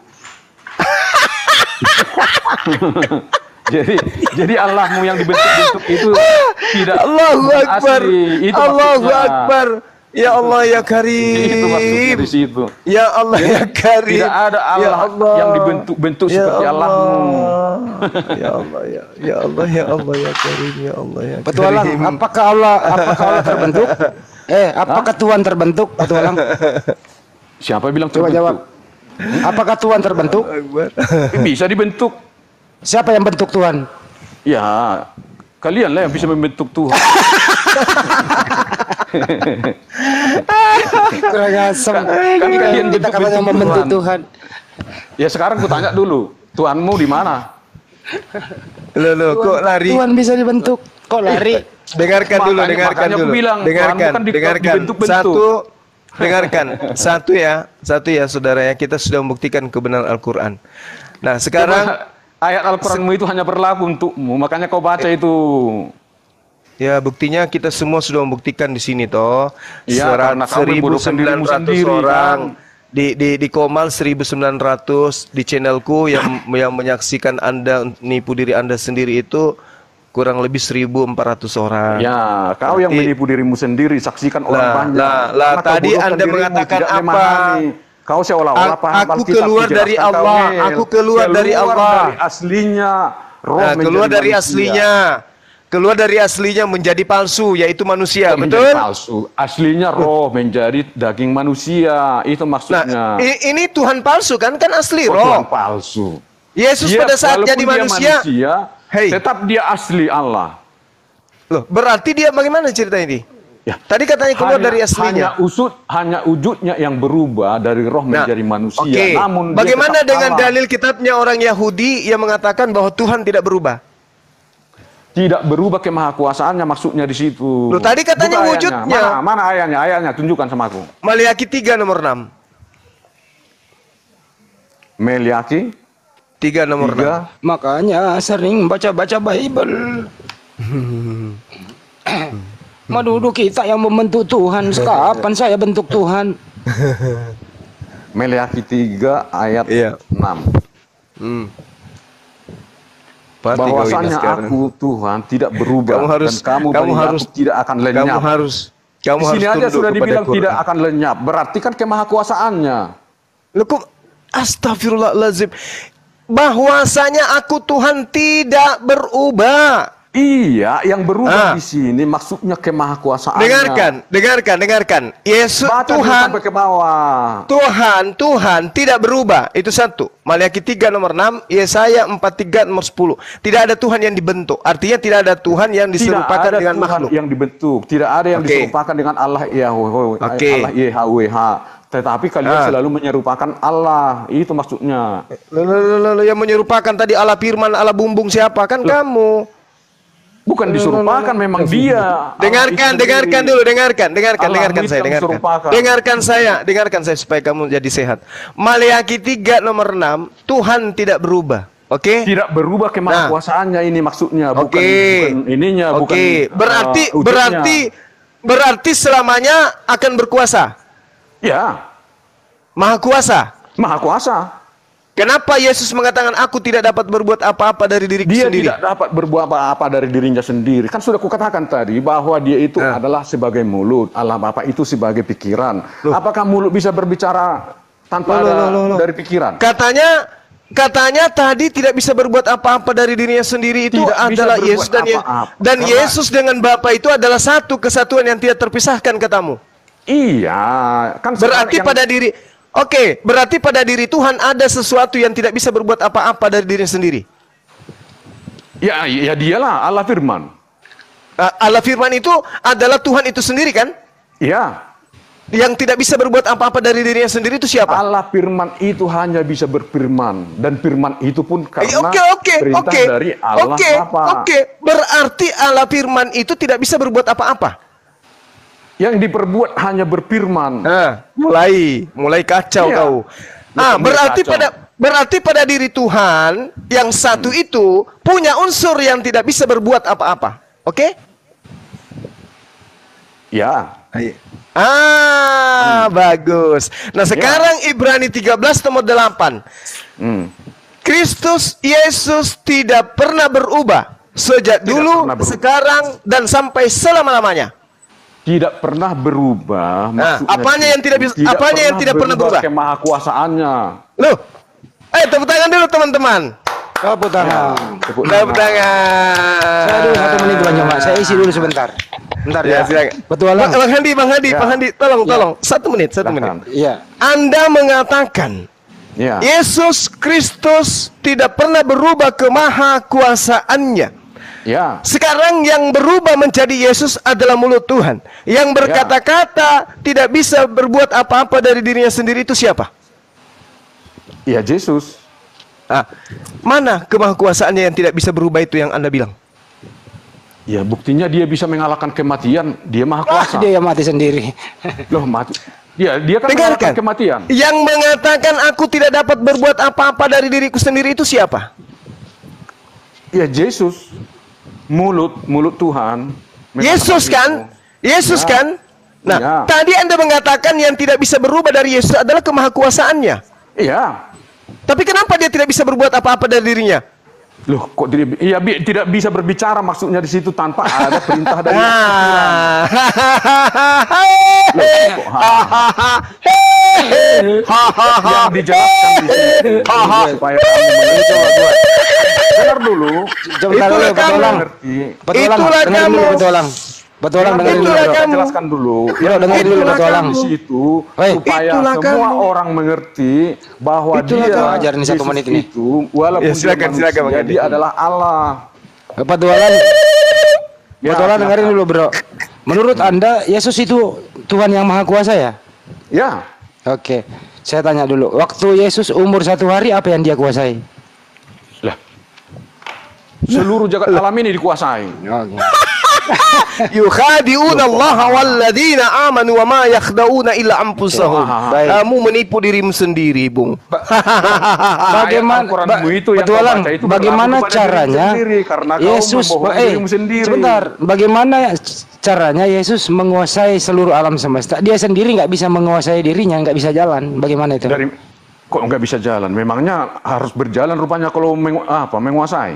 jadi jadi Allahmu yang dibentuk-bentuk itu tidak Allahu Akbar. asli. Itu Allahu maksudnya. Akbar. Ya Allah ya Itu maksudnya Karim. di situ. Ya Allah Jadi, ya Karim. Tidak ada Allah, Ya Allah. yang dibentuk-bentuk Ya seperti Allah. Allahmu. Ya Allah ya ya Allah ya Allah ya Karim ya Allah ya Petualang, Karim. apakah Allah apakah Allah terbentuk? Eh, apakah Tuhan terbentuk, Petualang? Siapa bilang Coba terbentuk? jawab. Apakah Tuhan terbentuk? Bisa dibentuk. Siapa yang bentuk Tuhan? Ya, kalianlah yang bisa membentuk Tuhan. Kurang asem. Kan kalian Kita katanya bentuk-bentuk membentuk Tuhan. Tuhan. Ya sekarang ku tanya dulu, Tuhanmu di mana? Loh, loh, kok lari? Tuhan bisa dibentuk. Kok lari? Dengarkan dulu, Makanya- dengarkan makanya aku dulu. bilang, dengarkan, Tuhanmu kan di- dengarkan. dibentuk-bentuk. Satu, dengarkan. Satu ya, satu ya saudara ya, kita sudah membuktikan kebenaran Al-Qur'an. Nah, sekarang Coba, ayat Al-Quranmu itu hanya berlaku untukmu, makanya kau baca itu. ya buktinya kita semua sudah membuktikan di sini toh. Iya, karena kau membodohkan dirimu sendiri, orang kan. di di di Komal seribu sembilan ratus di channelku yang yang menyaksikan Anda nipu diri Anda sendiri itu kurang lebih seribu empat ratus orang. Ya, kau yang Berarti- menipu dirimu sendiri, saksikan orang Lah, banyak. lah, lah, Karena kau tadi bodohkan Anda dirimu, mengatakan tidak apa? memahami. Kau seolah-olah A- paham aku Alkitab, keluar dari kujelaskan kau, Allah, Mel. aku keluar dari Allah. dari aslinya, roh Nah, keluar menjadi dari manusia. aslinya. Keluar dari aslinya menjadi palsu, yaitu manusia, Kok betul? menjadi palsu. Aslinya roh menjadi daging manusia, itu maksudnya. Nah, i- ini Tuhan palsu kan? Kan asli Kok roh. Tuhan palsu. Yesus Dia, pada saat walaupun jadi dia manusia, Hei. tetap dia asli Allah. loh, berarti dia bagaimana cerita ini? Ya. Tadi katanya keluar Hanya- dari aslinya. Hanya usut, hanya wujudnya yang berubah dari roh Nah, menjadi manusia. Oke. Namun dia Bagaimana tetap dengan Allah. dalil kitabnya orang Yahudi yang mengatakan bahwa Tuhan tidak berubah? Tidak berubah kemahakuasaannya maksudnya di situ. Loh, tadi katanya Buka ayatnya. wujudnya. Mana, mana ayatnya? Ayatnya tunjukkan sama aku. Maliaki tiga nomor enam. Meliaki tiga nomor enam. tiga. Makanya sering baca-baca Bible. Madudu kita yang membentuk Tuhan. Kapan saya bentuk Tuhan? Meliaki tiga ayat Iya. enam. Hmm. Pasti kau ini Bahwasanya sekarang. aku Tuhan tidak berubah Kamu harus- dan kamu, kamu bagi harus- aku tidak akan lenyap. Kamu harus kamu Di sini harus aja tunduk sudah kepada dibilang Quran. tidak akan lenyap. Berarti kan kemahakuasaannya. Loh, kok astagfirullahaladzim. Bahwasanya aku Tuhan tidak berubah. Iya, yang berubah Ah. di sini maksudnya kemahakuasaannya. Dengarkan, dengarkan, dengarkan. Yesus Baca dulu Tuhan, sampai ke bawah. Tuhan, Tuhan tidak berubah. Itu satu. Maliaki tiga nomor enam, Yesaya empat puluh tiga nomor sepuluh. Tidak ada Tuhan yang dibentuk. Artinya tidak ada Tuhan yang Tidak diserupakan ada dengan Tuhan makhluk. yang dibentuk, tidak ada yang Oke. diserupakan dengan Allah Yahweh, Oke. Allah Y H W H. Tetapi kalian Ah. selalu menyerupakan Allah. Itu maksudnya. Lalu, lalu, lalu yang menyerupakan tadi Allah firman, Allah bumbung siapa? Kan kamu. Bukan diserupakan, memang dia. Dengarkan, Allah itu dengarkan sendiri. dulu, dengarkan, dengarkan, Allah dengarkan itu saya, yang dengarkan. diserupakan. Dengarkan saya, dengarkan saya supaya kamu jadi sehat. Maliaki tiga nomor enam, Tuhan tidak berubah. Oke? Tidak berubah kemahakuasaannya ini maksudnya, bukan, Oke. bukan ininya, Oke, bukan. berarti uh, wujudnya. berarti berarti selamanya akan berkuasa. Ya, Maha kuasa. maha kuasa. Kenapa Yesus mengatakan aku tidak dapat berbuat apa-apa dari diriku Dia sendiri? tidak dapat berbuat apa-apa dari dirinya sendiri. Kan sudah kukatakan tadi bahwa dia itu Nah. adalah sebagai mulut, Allah Bapa itu sebagai pikiran. Apakah mulut bisa berbicara tanpa Loh, ada loh, loh, loh. dari pikiran? Katanya katanya tadi tidak bisa berbuat apa-apa dari dirinya sendiri itu Tidak bisa adalah berbuat Yesus dan Ye- apa-apa. dan Karena- Yesus dengan Bapa itu adalah satu kesatuan yang tidak terpisahkan katamu. Iya, kan Berarti yang- pada diri Oke, berarti pada diri Tuhan ada sesuatu yang tidak bisa berbuat apa-apa dari dirinya sendiri. Ya, ya dialah Allah firman. Uh, Allah firman itu adalah Tuhan itu sendiri kan? Iya. Yang tidak bisa berbuat apa-apa dari dirinya sendiri itu siapa? Allah firman itu hanya bisa berfirman, dan firman itu pun karena Eh, Oke, oke, perintah oke. dari Allah Oke, Bapa. oke. Berarti Allah firman itu tidak bisa berbuat apa-apa. Yang diperbuat hanya berfirman. Nah, mulai mulai kacau Iya. kau. Ah, Mulai berarti kacau. pada berarti pada diri Tuhan yang satu Hmm. itu punya unsur yang tidak bisa berbuat apa-apa. Oke? Ya. Ah, bagus. Nah, sekarang Ibrani tiga belas nomor delapan. Hmm. Kristus Yesus tidak pernah berubah sejak dulu, pernah berubah. sekarang dan sampai selama-lamanya. Tidak pernah berubah. Nah, maksudnya apanya yang tidak bisa- apanya yang tidak pernah berubah? Kemahakuasaannya. Loh, eh tepuk tangan dulu teman-teman. Tepuk tangan. Tepuk Tepuk tangan. Saya dulu satu menit dulu Pak. Saya isi dulu sebentar. Bentar Ya, ya. silakan. Petualang. Bang Handi, Bang Handi, Ya. Bang Handi, tolong, Ya. tolong. Satu menit, satu menit. Iya. Anda mengatakan Ya. Yesus Kristus tidak pernah berubah kemahakuasaannya. Ya. Sekarang yang berubah menjadi Yesus adalah mulut Tuhan. Yang berkata-kata tidak bisa berbuat apa-apa dari dirinya sendiri itu siapa? Ya, Yesus. Ah, mana kemahakuasaannya yang tidak bisa berubah itu yang Anda bilang? Ya, buktinya dia bisa mengalahkan kematian. Dia maha Ah, kuasa. dia yang mati sendiri. Loh, mati. Ya, dia kan Dengarkan. mengalahkan kematian. Yang mengatakan aku tidak dapat berbuat apa-apa dari diriku sendiri itu siapa? Ya, Yesus. Mulut, mulut Tuhan. Yesus kan? Yesus Ya. kan? Nah, Ya. tadi Anda mengatakan yang tidak bisa berubah dari Yesus adalah kemahakuasaannya. Iya. Tapi kenapa dia tidak bisa berbuat apa-apa dari dirinya? Loh, kok tidak, iya, bi- tidak bisa berbicara maksudnya di situ tanpa ada perintah dari Ah. yang dijelaskan di sini supaya kamu mengerti. Coba buat. Dengar dulu. Coba Itulah dulu kamu. petualang. Ngerti. Petualang. Itulah Dengerin kamu. dulu petualang. Petualang dengerin dulu. Itulah Bro. kamu. Jelaskan dulu. Bro, dengerin dulu Itulah petualang. Di situ Hei. supaya Itulah semua kamu. orang mengerti bahwa Itulah dia kamu. Ajarin satu Yesus menit ini. itu walaupun Ya, silakan, dia silakan, manusia, Bang Edi. dia adalah Allah. Petualang. Ya, Petualang silakan. dengerin dulu, Bro. Menurut Anda Yesus itu Tuhan yang Maha Kuasa ya? Ya. Oke. Saya tanya dulu, waktu Yesus umur satu hari apa yang dia kuasai? Lah. Seluruh jagat alam ini dikuasai. Oke. Yukhadi'una Allah walladzina amanu wa ma yakhda'una illa anfusahum. Baik. Kamu menipu dirimu sendiri, Bung. Bagaimana Al-Quranmu itu yang petualang, kau baca itu bagaimana berlaku kepada dirimu caranya sendiri, karena kau Yesus membohongi eh, dirimu sendiri. sebentar, bagaimana caranya Yesus menguasai seluruh alam semesta? Dia sendiri nggak bisa menguasai dirinya, nggak bisa jalan. Bagaimana itu? Dari kok nggak bisa jalan? Memangnya harus berjalan rupanya kalau mengu, apa menguasai?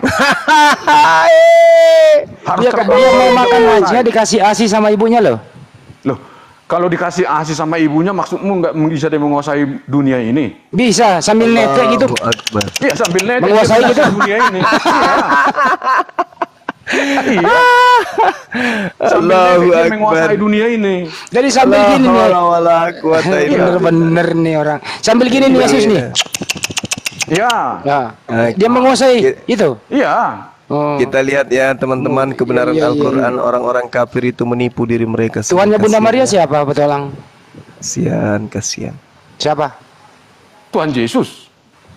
Harus Dia, terbang. dia mau makan aja dikasih ASI sama ibunya loh. Loh, kalau dikasih ASI sama ibunya maksudmu nggak bisa dia menguasai dunia ini? Bisa sambil netek gitu. Iya, sambil netek Menguasai dia gitu. menguasai dunia ini. Iya. Iya. Sambil Allahu dia Akbar. menguasai dunia ini. Jadi sambil La gini nih. haula wala quwata illa Bener-bener nih orang. Sambil gini nih Yesus nih. Iya. Ya. Dia menguasai itu. Iya. Oh. Kita lihat ya teman-teman kebenaran Iya, iya, Al-Quran, iya. orang-orang kafir itu menipu diri mereka. Tuannya Bunda Maria siapa, petualang? Kasihan, kasihan. Siapa? Tuhan Yesus.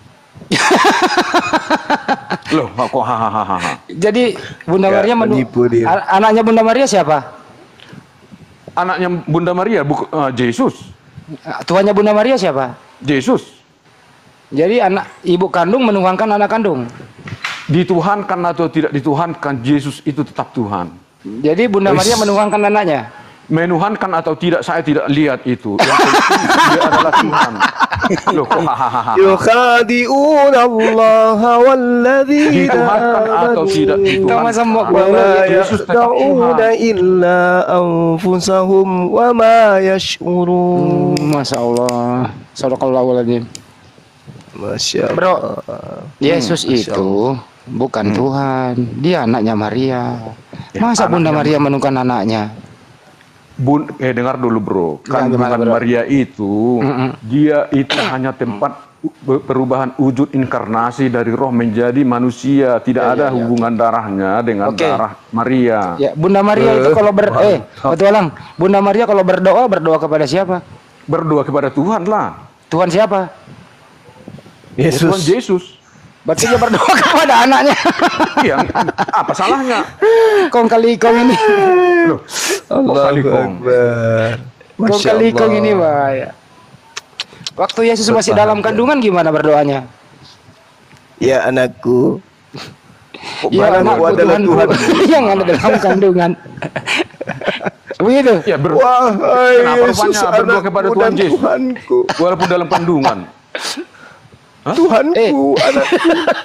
Loh, kok hahaha. Jadi Bunda Nggak Maria menu- menipu dia. A- anaknya Bunda Maria siapa? Anaknya Bunda Maria bukan uh, Yesus. Tuannya Bunda Maria siapa? Yesus. Jadi anak ibu kandung menuhankan anak kandung. Dituhankan atau tidak dituhankan, Yesus itu tetap Tuhan. Jadi Bunda Maria menuhankan anaknya. Menuhankan atau tidak, saya tidak lihat itu. Yang penting dia adalah Tuhan. Loh, kok hahaha. Yukhadi'una Allah walladzina Dituhankan atau tidak dituhankan. Sama-sama wa ma Yesus tetap yakhda'una Tuhan. illa anfusahum wa ma yash'urun. Hmm, Masya Allah. Sadaqallahul adzim. Masya Bro, Allah. Yesus Hmm, Masya itu bukan Tuhan. Dia anaknya Maria. Ya, Masa Bunda anaknya Maria menuhankan anaknya? Bun, eh dengar dulu bro, Ya, gimana, kandungan bro? Maria itu, Mm-mm. dia itu hanya tempat u- perubahan wujud inkarnasi dari roh menjadi manusia, tidak Ya, ada ya, ya. hubungan darahnya dengan Oke. darah Maria. Ya, Bunda Maria itu kalau ber eh petualang, Bunda Maria kalau berdoa berdoa kepada siapa? Berdoa kepada Tuhan lah. Tuhan siapa? Ya, Tuhan Yesus. Berarti dia berdoa kepada anaknya. Iya, apa salahnya? Kong kali kong ini. Loh, kok kali Allahu kong? Akbar. Kong Masya kali kong Allah. ini bahaya. Waktu Yesus masih dalam kandungan gimana berdoanya? Ya anakku, Ya Barangku anakku adalah Tuhanku Tuhan. yang ada dalam kandungan. Begitu. Ya ber wahai Kenapa Yesus, rupanya berdoa anakku kepada dan Tuhan Yesus? Tuhanku, Walaupun dalam kandungan. Tuhanku, Eh. anakku.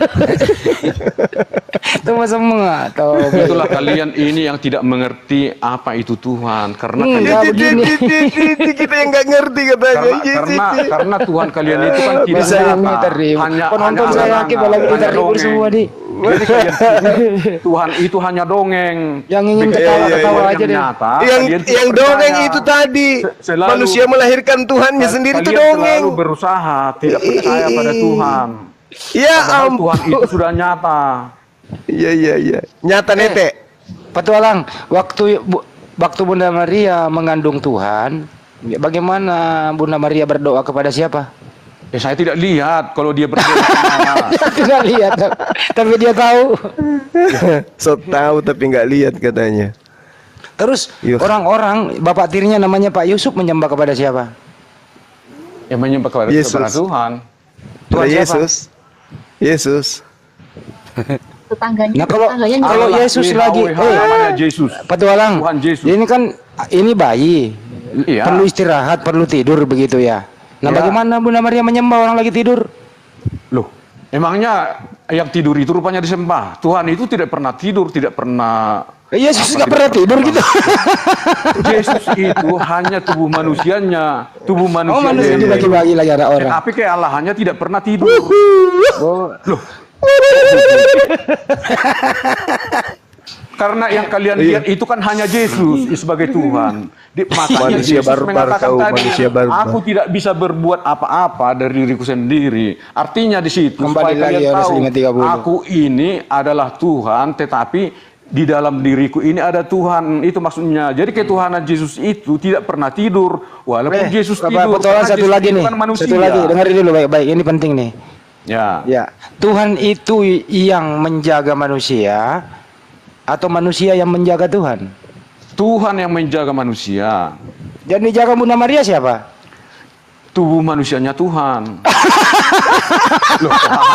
Itu semua atau Itulah kalian ini yang tidak mengerti apa itu Tuhan, karena Hmm, kalian nggak begini. Kita yang nggak ngerti katanya. karena, karena karena Tuhan kalian itu kan tidak Bisa yang nyata, diterima. hanya Penonton hanya saya angan-angan, yakin lagi hanya diterima dongeng. semua di. Jadi kalian, Tuhan itu hanya dongeng. Yang ingin Begitu ketawa-ketawa yang aja deh. nyata, Yang kalian tidak yang percaya. dongeng itu tadi Se- selalu- manusia melahirkan Tuhannya sendiri itu Kalian dongeng. selalu berusaha tidak percaya pada Tuhan. Ya Padahal ampun. Tuhan itu sudah nyata. Iya iya iya. Nyata Eh. nete. Petualang, waktu Bu- waktu Bunda Maria mengandung Tuhan, bagaimana Bunda Maria berdoa kepada siapa? Ya saya tidak lihat kalau dia berdoa kemana. Tidak lihat, tapi dia tahu. So tahu tapi nggak lihat katanya. Terus Yuh. orang-orang bapak tirinya namanya Pak Yusuf menyembah kepada siapa? Yang menyembah kepada, Yesus. kepada Tuhan. Kepada Tuhan siapa? Yesus. Yesus. Tetangganya. Nah kalau tetangganya kalau Allah, Yesus W H O, lagi, W H, eh namanya Yesus. petualang, Tuhan Yesus. ini kan ini bayi, Iya. perlu istirahat, perlu tidur begitu ya. Nah Ya. bagaimana Bunda Maria menyembah orang lagi tidur? Loh, emangnya yang tidur itu rupanya disembah? Tuhan itu tidak pernah tidur, tidak pernah. Eh, Yesus Apa nggak pernah tidak tidur pernah? gitu. Yesus itu hanya tubuh manusianya, tubuh manusia. Oh manusia dibagi-bagi lagi ada orang. Tapi kealahannya tidak pernah tidur. Oh. Loh. Karena yang kalian lihat itu kan hanya Yesus sebagai Tuhan. Di, makanya Manusia Yesus barbar mengatakan kau, tadi, manusia barbar. aku tidak bisa berbuat apa-apa dari diriku sendiri. Artinya di situ Kembali supaya lagi kalian Yohanes tahu, lima tiga puluh. aku ini adalah Tuhan, tetapi di dalam diriku ini ada Tuhan. Itu maksudnya. Jadi ketuhanan Yesus itu tidak pernah tidur. Walaupun Eh, Yesus Bapak tidur. Petualang, karena satu Yesus lagi itu nih, kan manusia. satu lagi, dengerin dulu baik-baik, ini penting nih. Ya. Ya, Tuhan itu yang menjaga manusia atau manusia yang menjaga Tuhan? Tuhan yang menjaga manusia. Jadi jaga Bunda Maria siapa? Tubuh manusianya Tuhan. Loh,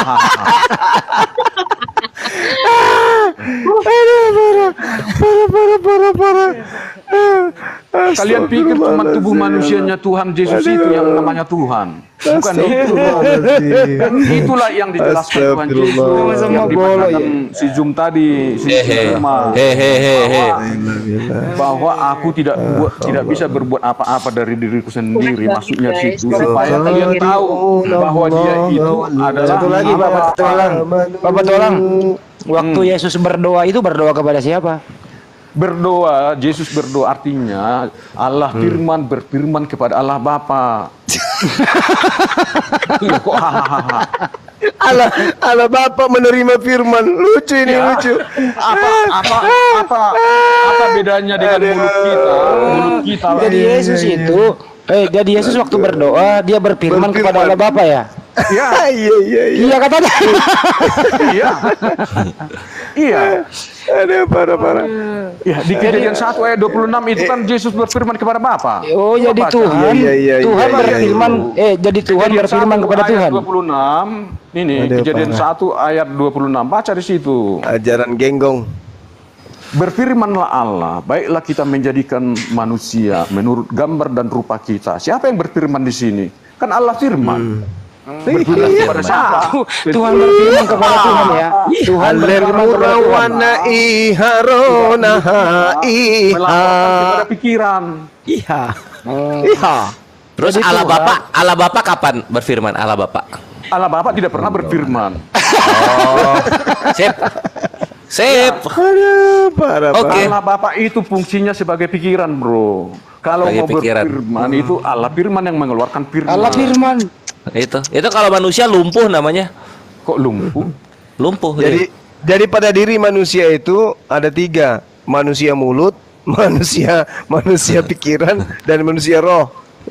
Para para para para. kalian pikir cuma tubuh manusianya Tuhan Yesus itu yang namanya Tuhan? Bukan itu. Dan itulah yang dijelaskan Tuhan Yesus Astagfirullah. yang diperkatakan si Zum tadi, si Zuma, Hehehe. bahwa aku tidak buat, tidak bisa berbuat apa-apa dari diriku sendiri. Maksudnya Guys, situ supaya kalian tahu bahwa dia itu adalah Satu lagi Bapak Petualang, Bapak Petualang, Waktu Hmm. Yesus berdoa itu berdoa kepada siapa? Berdoa, Yesus berdoa artinya Allah firman berfirman kepada Allah Bapa. Loh, kok hahaha? Allah, Allah Bapak menerima firman. Lucu ini, Ya. lucu. Apa apa apa apa bedanya dengan mulut kita? Mulut kita. Jadi Yesus itu, eh jadi Yesus waktu berdoa dia berfirman, kepada Allah Bapa ya. Ya, iya iya iya. Iya katanya. Iya. Iya. Ada parah-parah. Ya, di Kejadian satu ayat dua puluh enam itu kan Yesus berfirman kepada Bapa. Oh, jadi Baca. Tuhan, Iya, iya, iya, Tuhan iya, berfirman, eh jadi Tuhan Kejadian berfirman satu kepada ayat Tuhan. dua puluh enam. Ini Ada Kejadian parah. satu ayat dua puluh enam. Baca di situ. Ajaran genggong. Berfirmanlah Allah, baiklah kita menjadikan manusia menurut gambar dan rupa kita. Siapa yang berfirman di sini? Kan Allah firman. Berfirman Iya. kepada siapa? Tuhan berfirman kepada Tuhan ya. Tuhan berfirman kepada Tuhan. Murawana iharona iha. Melaporkan kepada pikiran. Iya. Iha. Terus Jadi Allah Tuhan- Bapa, Allah Bapa kapan berfirman? Allah Bapa. Allah Bapa tidak pernah berfirman. Oh, sip. Sip. Aduh, parah, Oke. parah. Allah Bapa itu fungsinya sebagai pikiran, bro. Kalau Sebagai mau pikiran. berfirman itu Allah firman yang mengeluarkan firman. Allah firman. Itu. Itu kalau manusia lumpuh namanya. Kok lumpuh? Lumpuh. Jadi jadi pada diri manusia itu ada tiga, manusia mulut, manusia manusia pikiran, dan manusia roh.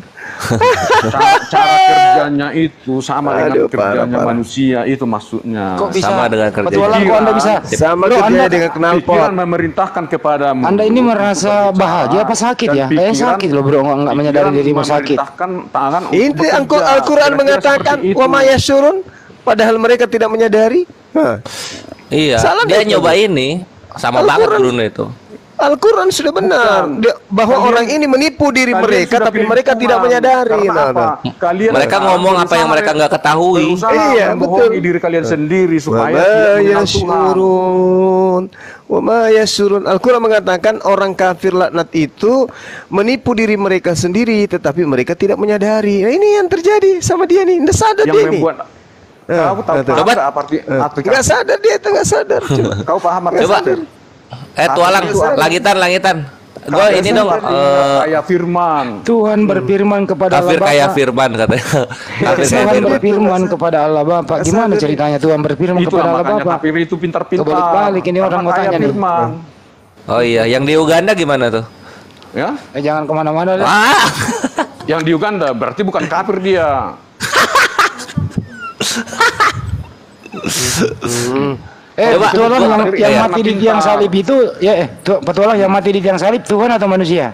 Cara, cara kerjanya itu sama Aduh, dengan kerjanya parah, parah. manusia itu maksudnya. Kok bisa? Sama dengan kerja. Petualang kok Anda bisa? Sama Bro, kerjanya Anda- dengan knalpot. Pikiran memerintahkan kepada Anda ini merasa bahagia apa sakit ya? Kayaknya sakit loh bro, nggak nggak menyadari dirimu sakit. Memerintahkan tangan untuk Ini bekerja. Al- Al-Quran Kira-kira mengatakan seperti itu. wa ma yasyurun, padahal mereka tidak menyadari. Hah. Iya. Salah Dia dia, nyoba ini sama Al-Quran. banget Bruno itu. Al-Quran sudah benar Dia- bahwa Kalian- orang ini menipu diri Kalian mereka, sudah tapi pilih mereka tidak Tuhan. menyadari. Karena Nah, apa? nah. Kalian Mereka ngomong apa yang mereka nggak ketahui. berusaha Iya, membohongi betul. diri kalian sendiri Wa supaya ma tidak mengenal Tuhan. yasyurun. Wa ma yasyurun. Al-Quran mengatakan orang kafir laknat itu menipu diri mereka sendiri, tetapi mereka tidak menyadari. Nah, ini yang terjadi sama dia nih. Nggak sadar Yang dia nih. membuat Eh, kau tahu betul. paham Coba. nggak arti arti Nggak sadar dia itu nggak sadar. Coba. kau paham arti Coba. kafir? Eh tualang, langitan, langitan. Gue Kafir ini dong. artinya eh, kayak firman. Tuhan berfirman kepada Allah kafir Bapa. kayak firman katanya. Kafir kayak Tuhan firman. berfirman kepada Allah Bapa. Gimana ceritanya Tuhan berfirman kepada Itulah Allah makanya Bapa? kafir itu pintar-pintar. Kebalik-balik ini orang Karena mau kayak tanya nih. firman. Oh iya, yang di Uganda gimana tuh? Ya, Eh, jangan kemana-mana deh. Ah, yang di Uganda berarti bukan kafir dia. Eh, Coba, petualang gua- yang, yang iya. mati di tiang salib itu, ya eh, tu- petualang yang mati di tiang salib Tuhan atau manusia?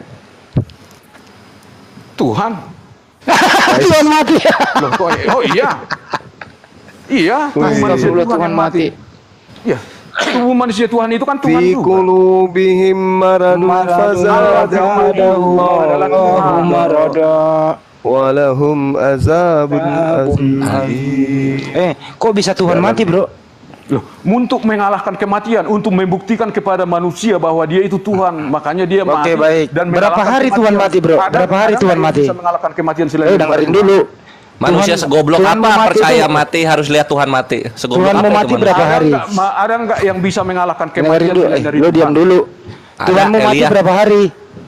Tuhan. Tuhan mati. Loh, kok, oh iya. Iya, tubuh manusia Astagfirullah, Tuhan Tuhan yang mati. Iya. Tubuh manusia Tuhan itu kan Tuhan Fi juga. qulubihim maradun fazadahum Allahumma marada. walahum azabun azim. Eh, kok bisa Tuhan mati, Bro? Loh, untuk mengalahkan kematian, untuk membuktikan kepada manusia bahwa dia itu Tuhan, makanya dia Oke, mati. baik. Dan Berapa mengalahkan hari kematian. Tuhan mati, Bro? Ada- Berapa hari ada Tuhan nggak yang mati? Bisa mengalahkan kematian selain Eh, dengerin dulu. manusia Tuhan- segoblok Tuhan apa mau mati percaya itu- mati harus lihat Tuhan mati. Segoblok Tuhan apa mau itu mati manusia? berapa Ada hari? nggak, ma- ada nggak yang bisa mengalahkan Dengerin kematian dulu, selain eh, dari lu Tuhan? diam dulu. Ada, Tuhan mau mati Elia. berapa hari?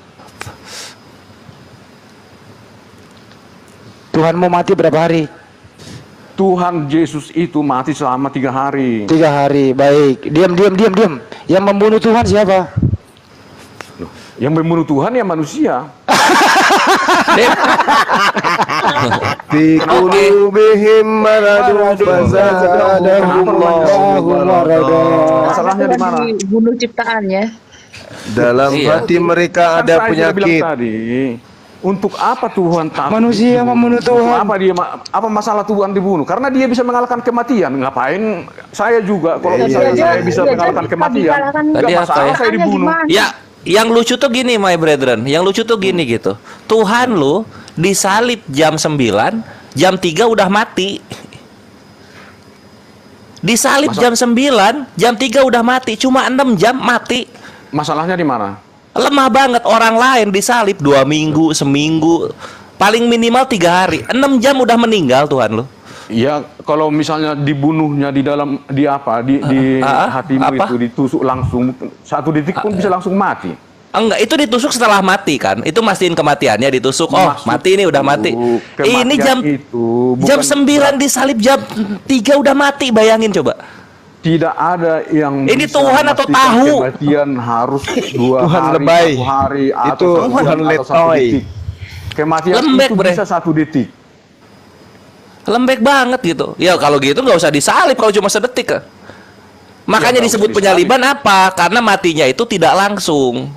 Tuhan mau mati berapa hari? Tuhan Yesus itu mati selama tiga hari. Tiga hari, baik. Diam, diam, diam, diam. Yang membunuh Tuhan siapa? Yang membunuh Tuhan ya manusia. Fi qulubihim maradun fazadahum Allahumma marada. Masalahnya di mana? Bunuh ciptaan ya. Dalam Iya. hati mereka Kan ada saya sudah bilang penyakit. tadi, untuk apa Tuhan takut Manusia dibunuh? membunuh Untuk Tuhan. Apa dia ma- apa masalah Tuhan dibunuh? Karena dia bisa mengalahkan kematian. Ngapain saya juga kalau Iya, misalnya iya, saya iya. bisa Iya, mengalahkan jadi kematian, dikalahkan nggak Tadi apa masalah ya? saya dibunuh. Gimana? Ya, yang lucu tuh gini, my brethren. Yang lucu tuh gini gitu. Tuhan lu disalib jam sembilan, jam tiga udah mati. Disalib Masa- jam sembilan, jam tiga udah mati. Cuma enam jam mati. Masalahnya di mana? Lemah banget. Orang lain disalib dua minggu, seminggu, paling minimal tiga hari. Enam jam udah meninggal Tuhan lu. Ya, kalau misalnya dibunuhnya di dalam di apa di di Ah, ah, hatimu apa? itu ditusuk langsung satu detik pun bisa langsung mati. Enggak, itu ditusuk setelah mati kan? Itu mastiin kematiannya ditusuk. Oh, Maksud mati ini udah mati. kematian Ini jam itu bukan jam sembilan disalib, jam tiga udah mati. Bayangin coba. Tidak ada yang Ini bisa Tuhan atau memastikan tahu? Kematian harus dua Tuhan hari, lebay. satu hari, Itu atau satu Tuhan jam, atau satu letoy. detik. Kematian Lembek, itu bre. bisa satu detik. Lembek banget gitu. Ya kalau gitu nggak usah disalib kalau cuma sedetik. Ke. Makanya Ya, nggak disebut usah penyaliban apa? Karena matinya itu tidak langsung.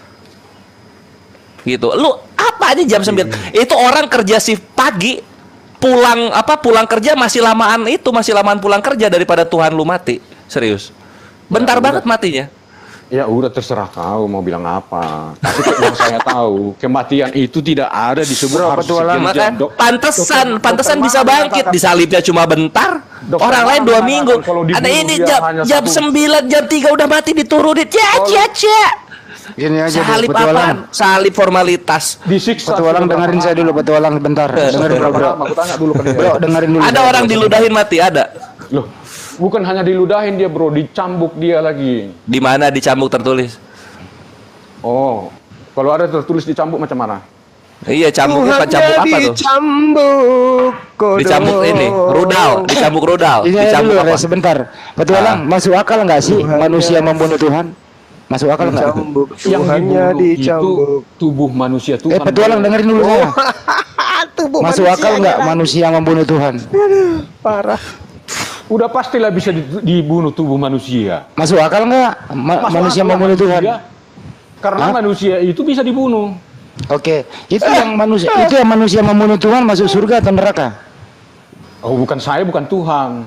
Gitu. Lu apa aja jam sembilan? Itu orang kerja shift pagi, pulang apa pulang kerja masih lamaan itu, masih lamaan pulang kerja daripada Tuhan lu mati. Serius. Bentar Ya, banget udah. matinya. Ya udah terserah kau mau bilang apa. Tapi yang saya tahu kematian itu tidak ada disebut Bro, harus petualang. sekian Maka jam. Dok- pantesan, dokter- pantesan dokter bisa Mana bangkit. mengatakan- Disalibnya cuma bentar. Dokter Orang Mana lain dua mengatakan minggu. kalau dibunuh Ada ini dia jam hanya jam satu- sembilan, jam tiga udah mati diturunin. Ya, ya, ya. Gini aja deh, Salib petualang. apaan? Salib formalitas. Disiksa. Petualang sudah dengerin berapa saya dulu, petualang bentar. Dengerin bro, bro. lama? Aku tanya dulu ke dia. Bro, dengerin dulu. Ada saya, orang bro. diludahin mati, ada. Loh, bukan hanya diludahin dia bro, dicambuk dia lagi. Di mana dicambuk tertulis? Oh, kalau ada tertulis dicambuk macam mana? Iya, cambuknya apa cambuk apa tuh? dicambuk. kodok. Dicambuk ini, rudal, dicambuk rudal. Ini aja Dicambuk dulu, apa? Re, sebentar. Petualang, masuk akal nggak sih manusia membunuh Tuhan? Masuk akal nggak? Dicambuk. Yang Tuhannya dibunuh itu dicambuk. tubuh manusia Tuhan. Eh, petualang dengerin dulu saya. Tubuh Masuk akal nggak manusia membunuh Tuhan? Parah. Udah pastilah bisa di- dibunuh tubuh manusia. Masuk akal nggak ma- Masuk manusia akal membunuh manusia, Tuhan? Karena Hah? manusia itu bisa dibunuh. Oke, itu yang manusia itu yang manusia membunuh Tuhan masuk surga atau neraka? Oh, bukan saya, bukan Tuhan.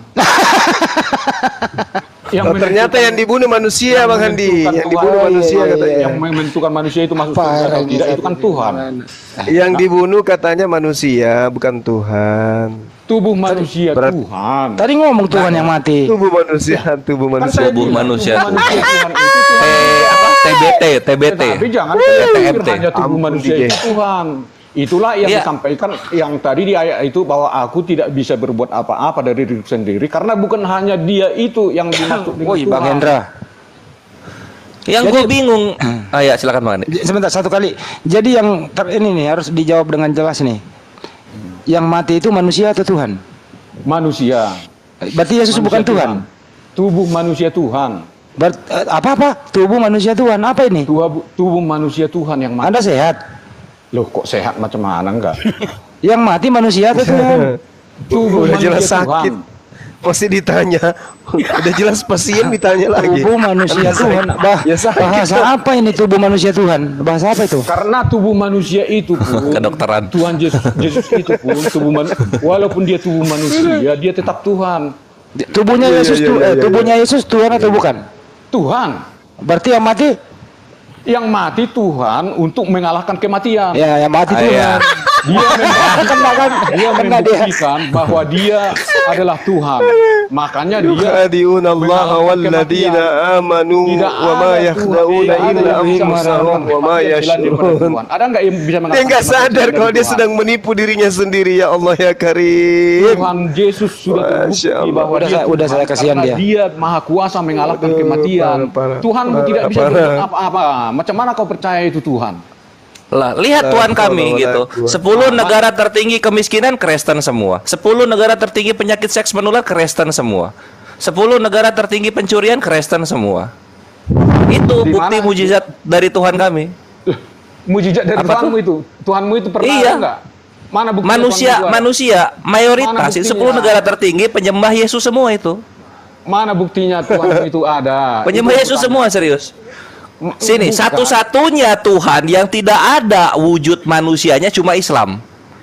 yang Oh, ternyata yang dibunuh manusia, Bang Handi. Yang dibunuh manusia katanya. Yang menentukan manusia itu masuk surga Parah atau ini tidak saya itu kan Tuhan. Yang dibunuh katanya manusia, bukan Tuhan. Tubuh manusia Berat- Tuhan. Tadi ngomong Tuhan yang mati. Tubuh manusia, tubuh Kan manusia. saya Tubuh bilang, manusia. tubuh manusia Tuhan itu Tuhan. Eh, apa? T B T, T B T. Tapi jangan T kalian M pikir T. hanya tubuh Ampun, manusia Dige. itu Tuhan. Itulah yang Iya. disampaikan yang tadi di ayat itu bahwa aku tidak bisa berbuat apa-apa dari diri sendiri karena bukan hanya dia itu yang dimaksud dengan Woi, Tuhan. Bang Hendra. Yang gue bingung. Ah ya, silakan Bang Andi. J- Sebentar satu kali. Jadi yang ter- ini nih harus dijawab dengan jelas nih. Yang mati itu manusia atau Tuhan? Manusia. Berarti Yesus Manusia bukan Tuhan. Tubuh manusia Tuhan. Ber- eh, apa-apa? Tubuh manusia Tuhan. Apa ini? Tubuh, tubuh manusia Tuhan yang mati. Anda sehat? Loh, kok sehat macam mana enggak? Yang mati manusia atau Tuhan? Tubuh Udah manusia jelas Tuhan. sakit. Pasti ditanya. Udah jelas pasien ditanya lagi. Tubuh manusia Tuhan. Bah, Ya, sakit. bahasa apa ini tubuh manusia Tuhan? Bahasa apa itu? Karena tubuh manusia itu pun Kedokteran. Tuhan Yesus, Yesus itu pun tubuh manu- walaupun dia tubuh manusia, dia tetap Tuhan. Tubuhnya Iya, Yesus iya, tu- iya, eh, iya, tubuhnya Yesus Tuhan atau bukan? Tuhan. Berarti yang mati? Yang mati Tuhan untuk mengalahkan kematian. Ya, yang mati Ah, Tuhan. iya. Dia membuktikan, Kena kan? dia Kena dia. membuktikan bahwa dia adalah Tuhan. Makanya dia يخادعون الله والذين آمنوا tidak وما ada يخدعون Tuhan, tidak إلا ada yang bisa أنفسهم mengalahkan وما kematian daripada يشعرون. Tuhan. Ada nggak yang bisa Dia mengalahkan nggak kematian sadar daripada kalau dia Tuhan? sedang menipu dirinya sendiri. Ya Allah ya Karim. Tuhan Yesus sudah terbukti Masya Allah. bahwa Udah dia saya- udah Tuhan saya kasihan karena dia. dia maha kuasa mengalahkan Aduh, kematian. parah, parah, Tuhan parah, tidak bisa parah. berbuat apa-apa. Macam mana kau percaya itu Tuhan? Lah, lihat Tuhan kami gitu. sepuluh negara tertinggi kemiskinan Kristen semua. sepuluh negara tertinggi penyakit seks menular Kristen semua. sepuluh negara tertinggi pencurian Kristen semua. Itu Di bukti mana? mujizat dari Tuhan kami. Mujizat dari Apa Tuhanmu itu. Tuhanmu itu pernah Iya. ada nggak? Mana bukti Manusia, Tuhanmu itu ada? manusia Mana mayoritas buktinya? sepuluh negara tertinggi penyembah Yesus semua itu. Mana buktinya Tuhanmu itu ada? Penyembah Itu Yesus pertanyaan. semua serius. M- Sini, bukan. satu-satunya Tuhan yang tidak ada wujud manusianya cuma Islam.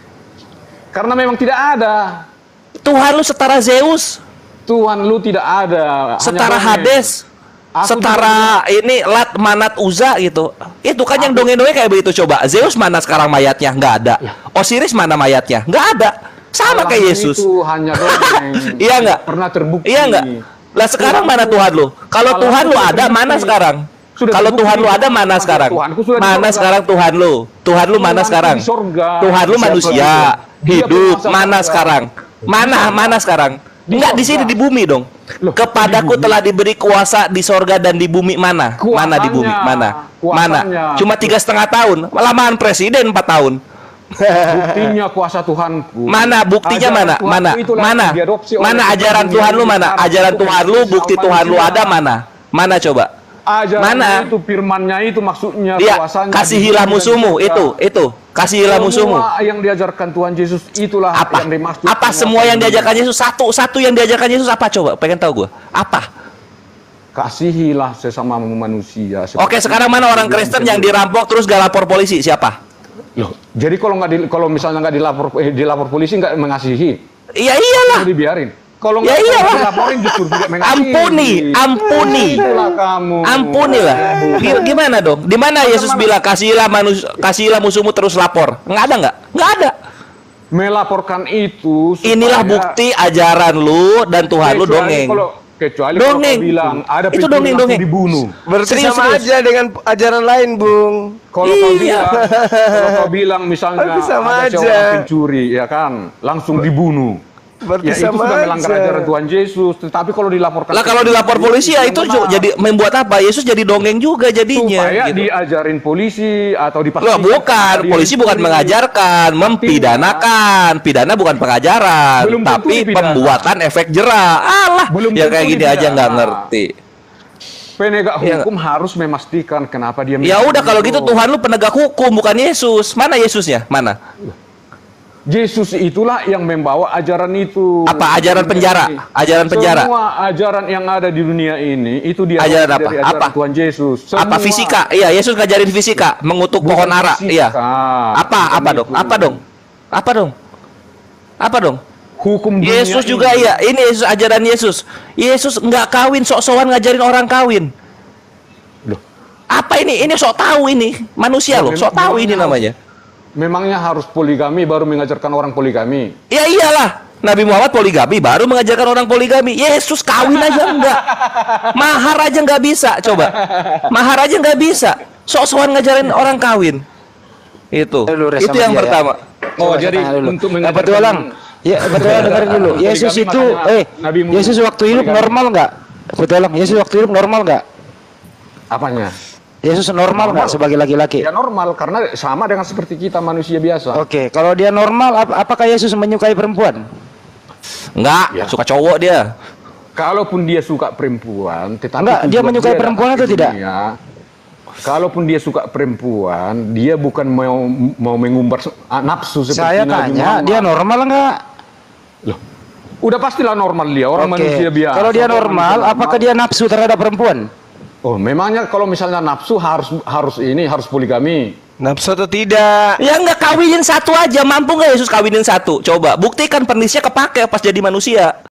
Karena memang tidak ada. Tuhan lu setara Zeus, Tuhan lu tidak ada. Hanya setara dongeng. Hades, Aku setara ini Lat Manat Uza gitu. Itu kan yang dongeng-dongeng kayak begitu coba. Zeus mana sekarang mayatnya? Nggak ada. Osiris mana mayatnya? Nggak ada. Sama kayak Allahmu Yesus. Itu hanya dongeng. Iya nggak? Pernah terbukti. Iya nggak? Lah sekarang mana Tuhan lu? Kalau Kalau Tuhan lu sudah ada terbukti. mana sekarang? Sudah Kalau terbukti. Tuhan lu ada mana Tuhan- sekarang? Tuhanku sudah di Mana sorga. sekarang Tuhan lu? Tuhan lu mana Tuhanku sekarang? di sorga. Tuhan lu Siapa manusia dia? Dia hidup penguasa mana sorga. sekarang? Mana mana sekarang? Enggak, di sini di bumi dong. Loh, Kepadaku telah diberi kuasa di sorga dan di bumi. Mana? Mana di bumi? Mana? Mana? Cuma tiga setengah tahun. Lamaan presiden empat tahun. Buktinya kuasa Tuhanku. Mana buktinya? Mana? Mana? Mana? Mana ajaran Tuhan lu? Mana? Ajaran Tuhan lu, bukti Tuhan lu ada mana? Mana coba? Ajaran Mana? itu firmannya itu maksudnya Dia kuasanya. kasihilah musuhmu, itu, itu. Kasihilah musuhmu. Semua yang diajarkan Tuhan Yesus itulah Apa? yang dimaksud. Apa semua yang diajarkan Yesus? Satu, satu yang diajarkan Yesus apa coba? Pengen tahu gue. Apa? Kasihilah sesama manusia. Oke, sekarang mana orang Kristen yang dirampok terus gak lapor polisi? Siapa? Loh, jadi kalau nggak di, kalau misalnya nggak dilapor eh, dilapor polisi nggak mengasihi? Iya iyalah. Jadi dibiarin. Kalau Ya nggak iyalah. dilaporin justru tidak mengasihi. Ampuni, ampuni. Itulah kamu. Ampuni lah. Gi- Gimana dong? Di mana Yesus bilang kasihilah manusia, kasihilah musuhmu terus lapor? Nggak ada nggak? Nggak ada. Melaporkan itu. supaya- Inilah bukti ajaran lu dan Tuhan lu Kecuali dongeng. Kalau, kecuali Dongeng. kalau kau bilang ada Itu pencuri dongeng, langsung dongeng. dibunuh. Berarti Serius, sama serius. aja dengan ajaran lain, Bung. Kalau kau Iya. bilang, kalau kau bilang misalnya Berarti sama ada aja. seorang pencuri, ya kan, langsung dibunuh. Berarti Ya itu sama sudah melanggar aja. ajaran Tuhan Yesus. Tetapi kalau dilaporkan, Lah kalau dilapor polisi ya itu ju- jadi membuat apa? Yesus jadi dongeng juga jadinya. supaya gitu. diajarin polisi atau Loh, dipastikan. bukan, dia polisi bukan dicuri. mengajarkan, mempidanakan. Pidana bukan pengajaran, Belum tentu tapi dipidana. pembuatan efek jerah. Alah, Belum ya tentu kayak gini aja dipidana. nggak ngerti. Penegak Ya. hukum harus memastikan kenapa dia. Ya udah kalau itu. gitu Tuhan lu penegak hukum bukan Yesus. Mana Yesusnya? Mana? Yesus itulah yang membawa ajaran itu. Apa ajaran penjara? Ajaran penjara. Semua ajaran yang ada di dunia ini itu dia Ajaran apa? dari ajaran Apa? Tuhan Yesus. Apa Semua. fisika? Iya, Yesus ngajarin fisika, mengutuk Bukan pohon ara. fisika. Iya. Apa? Bukan Apa dong? itu. Apa dong? Apa dong? Apa dong? Hukum dunia Yesus ini. juga iya. Ini Yesus ajaran Yesus. Yesus nggak kawin, sok-sokan ngajarin orang kawin. Loh. Apa ini? Ini sok tahu ini. Manusia loh, Memang- sok tahu ini memangnya namanya. Memangnya harus poligami baru mengajarkan orang poligami? Ya iyalah. Nabi Muhammad poligami baru mengajarkan orang poligami. Yesus kawin aja enggak. Mahar aja nggak bisa, coba. Mahar aja nggak bisa. Sok-sokan ngajarin orang kawin. Itu. Dulu, Res, Itu sama yang dia, ya. pertama. Oh, Coba jadi saya tanya dulu. untuk Nah, mengajarkan- petualang. Ya, petualang dengerin dulu. Yesus Poligami itu makanya eh Nabi Musa Yesus waktu hidup poligami. normal nggak? Petualang, Yesus waktu hidup normal nggak? Apanya? Yesus normal nggak sebagai laki-laki? Ya normal karena sama dengan seperti kita manusia biasa. Oke, kalau dia normal, ap- apakah Yesus menyukai perempuan? Enggak, Ya. suka cowok dia. Kalaupun dia suka perempuan, tetapi Enggak, dia tujuan menyukai datang perempuan ke atau tidak? dunia, kalaupun dia suka perempuan, dia bukan mau mau mengumbar se- ah, nafsu seperti Saya Nabi tanya, Muhammad. dia normal nggak? Loh, udah pastilah normal dia, orang Oke. manusia biasa. Kalau dia Orang normal, manusia apakah dia nafsu terhadap perempuan? Oh, memangnya kalau misalnya nafsu harus harus ini harus poligami. Nafsu atau tidak? Ya nggak kawinin satu aja, mampu nggak Yesus kawinin satu? Coba buktikan penisnya kepake pas jadi manusia.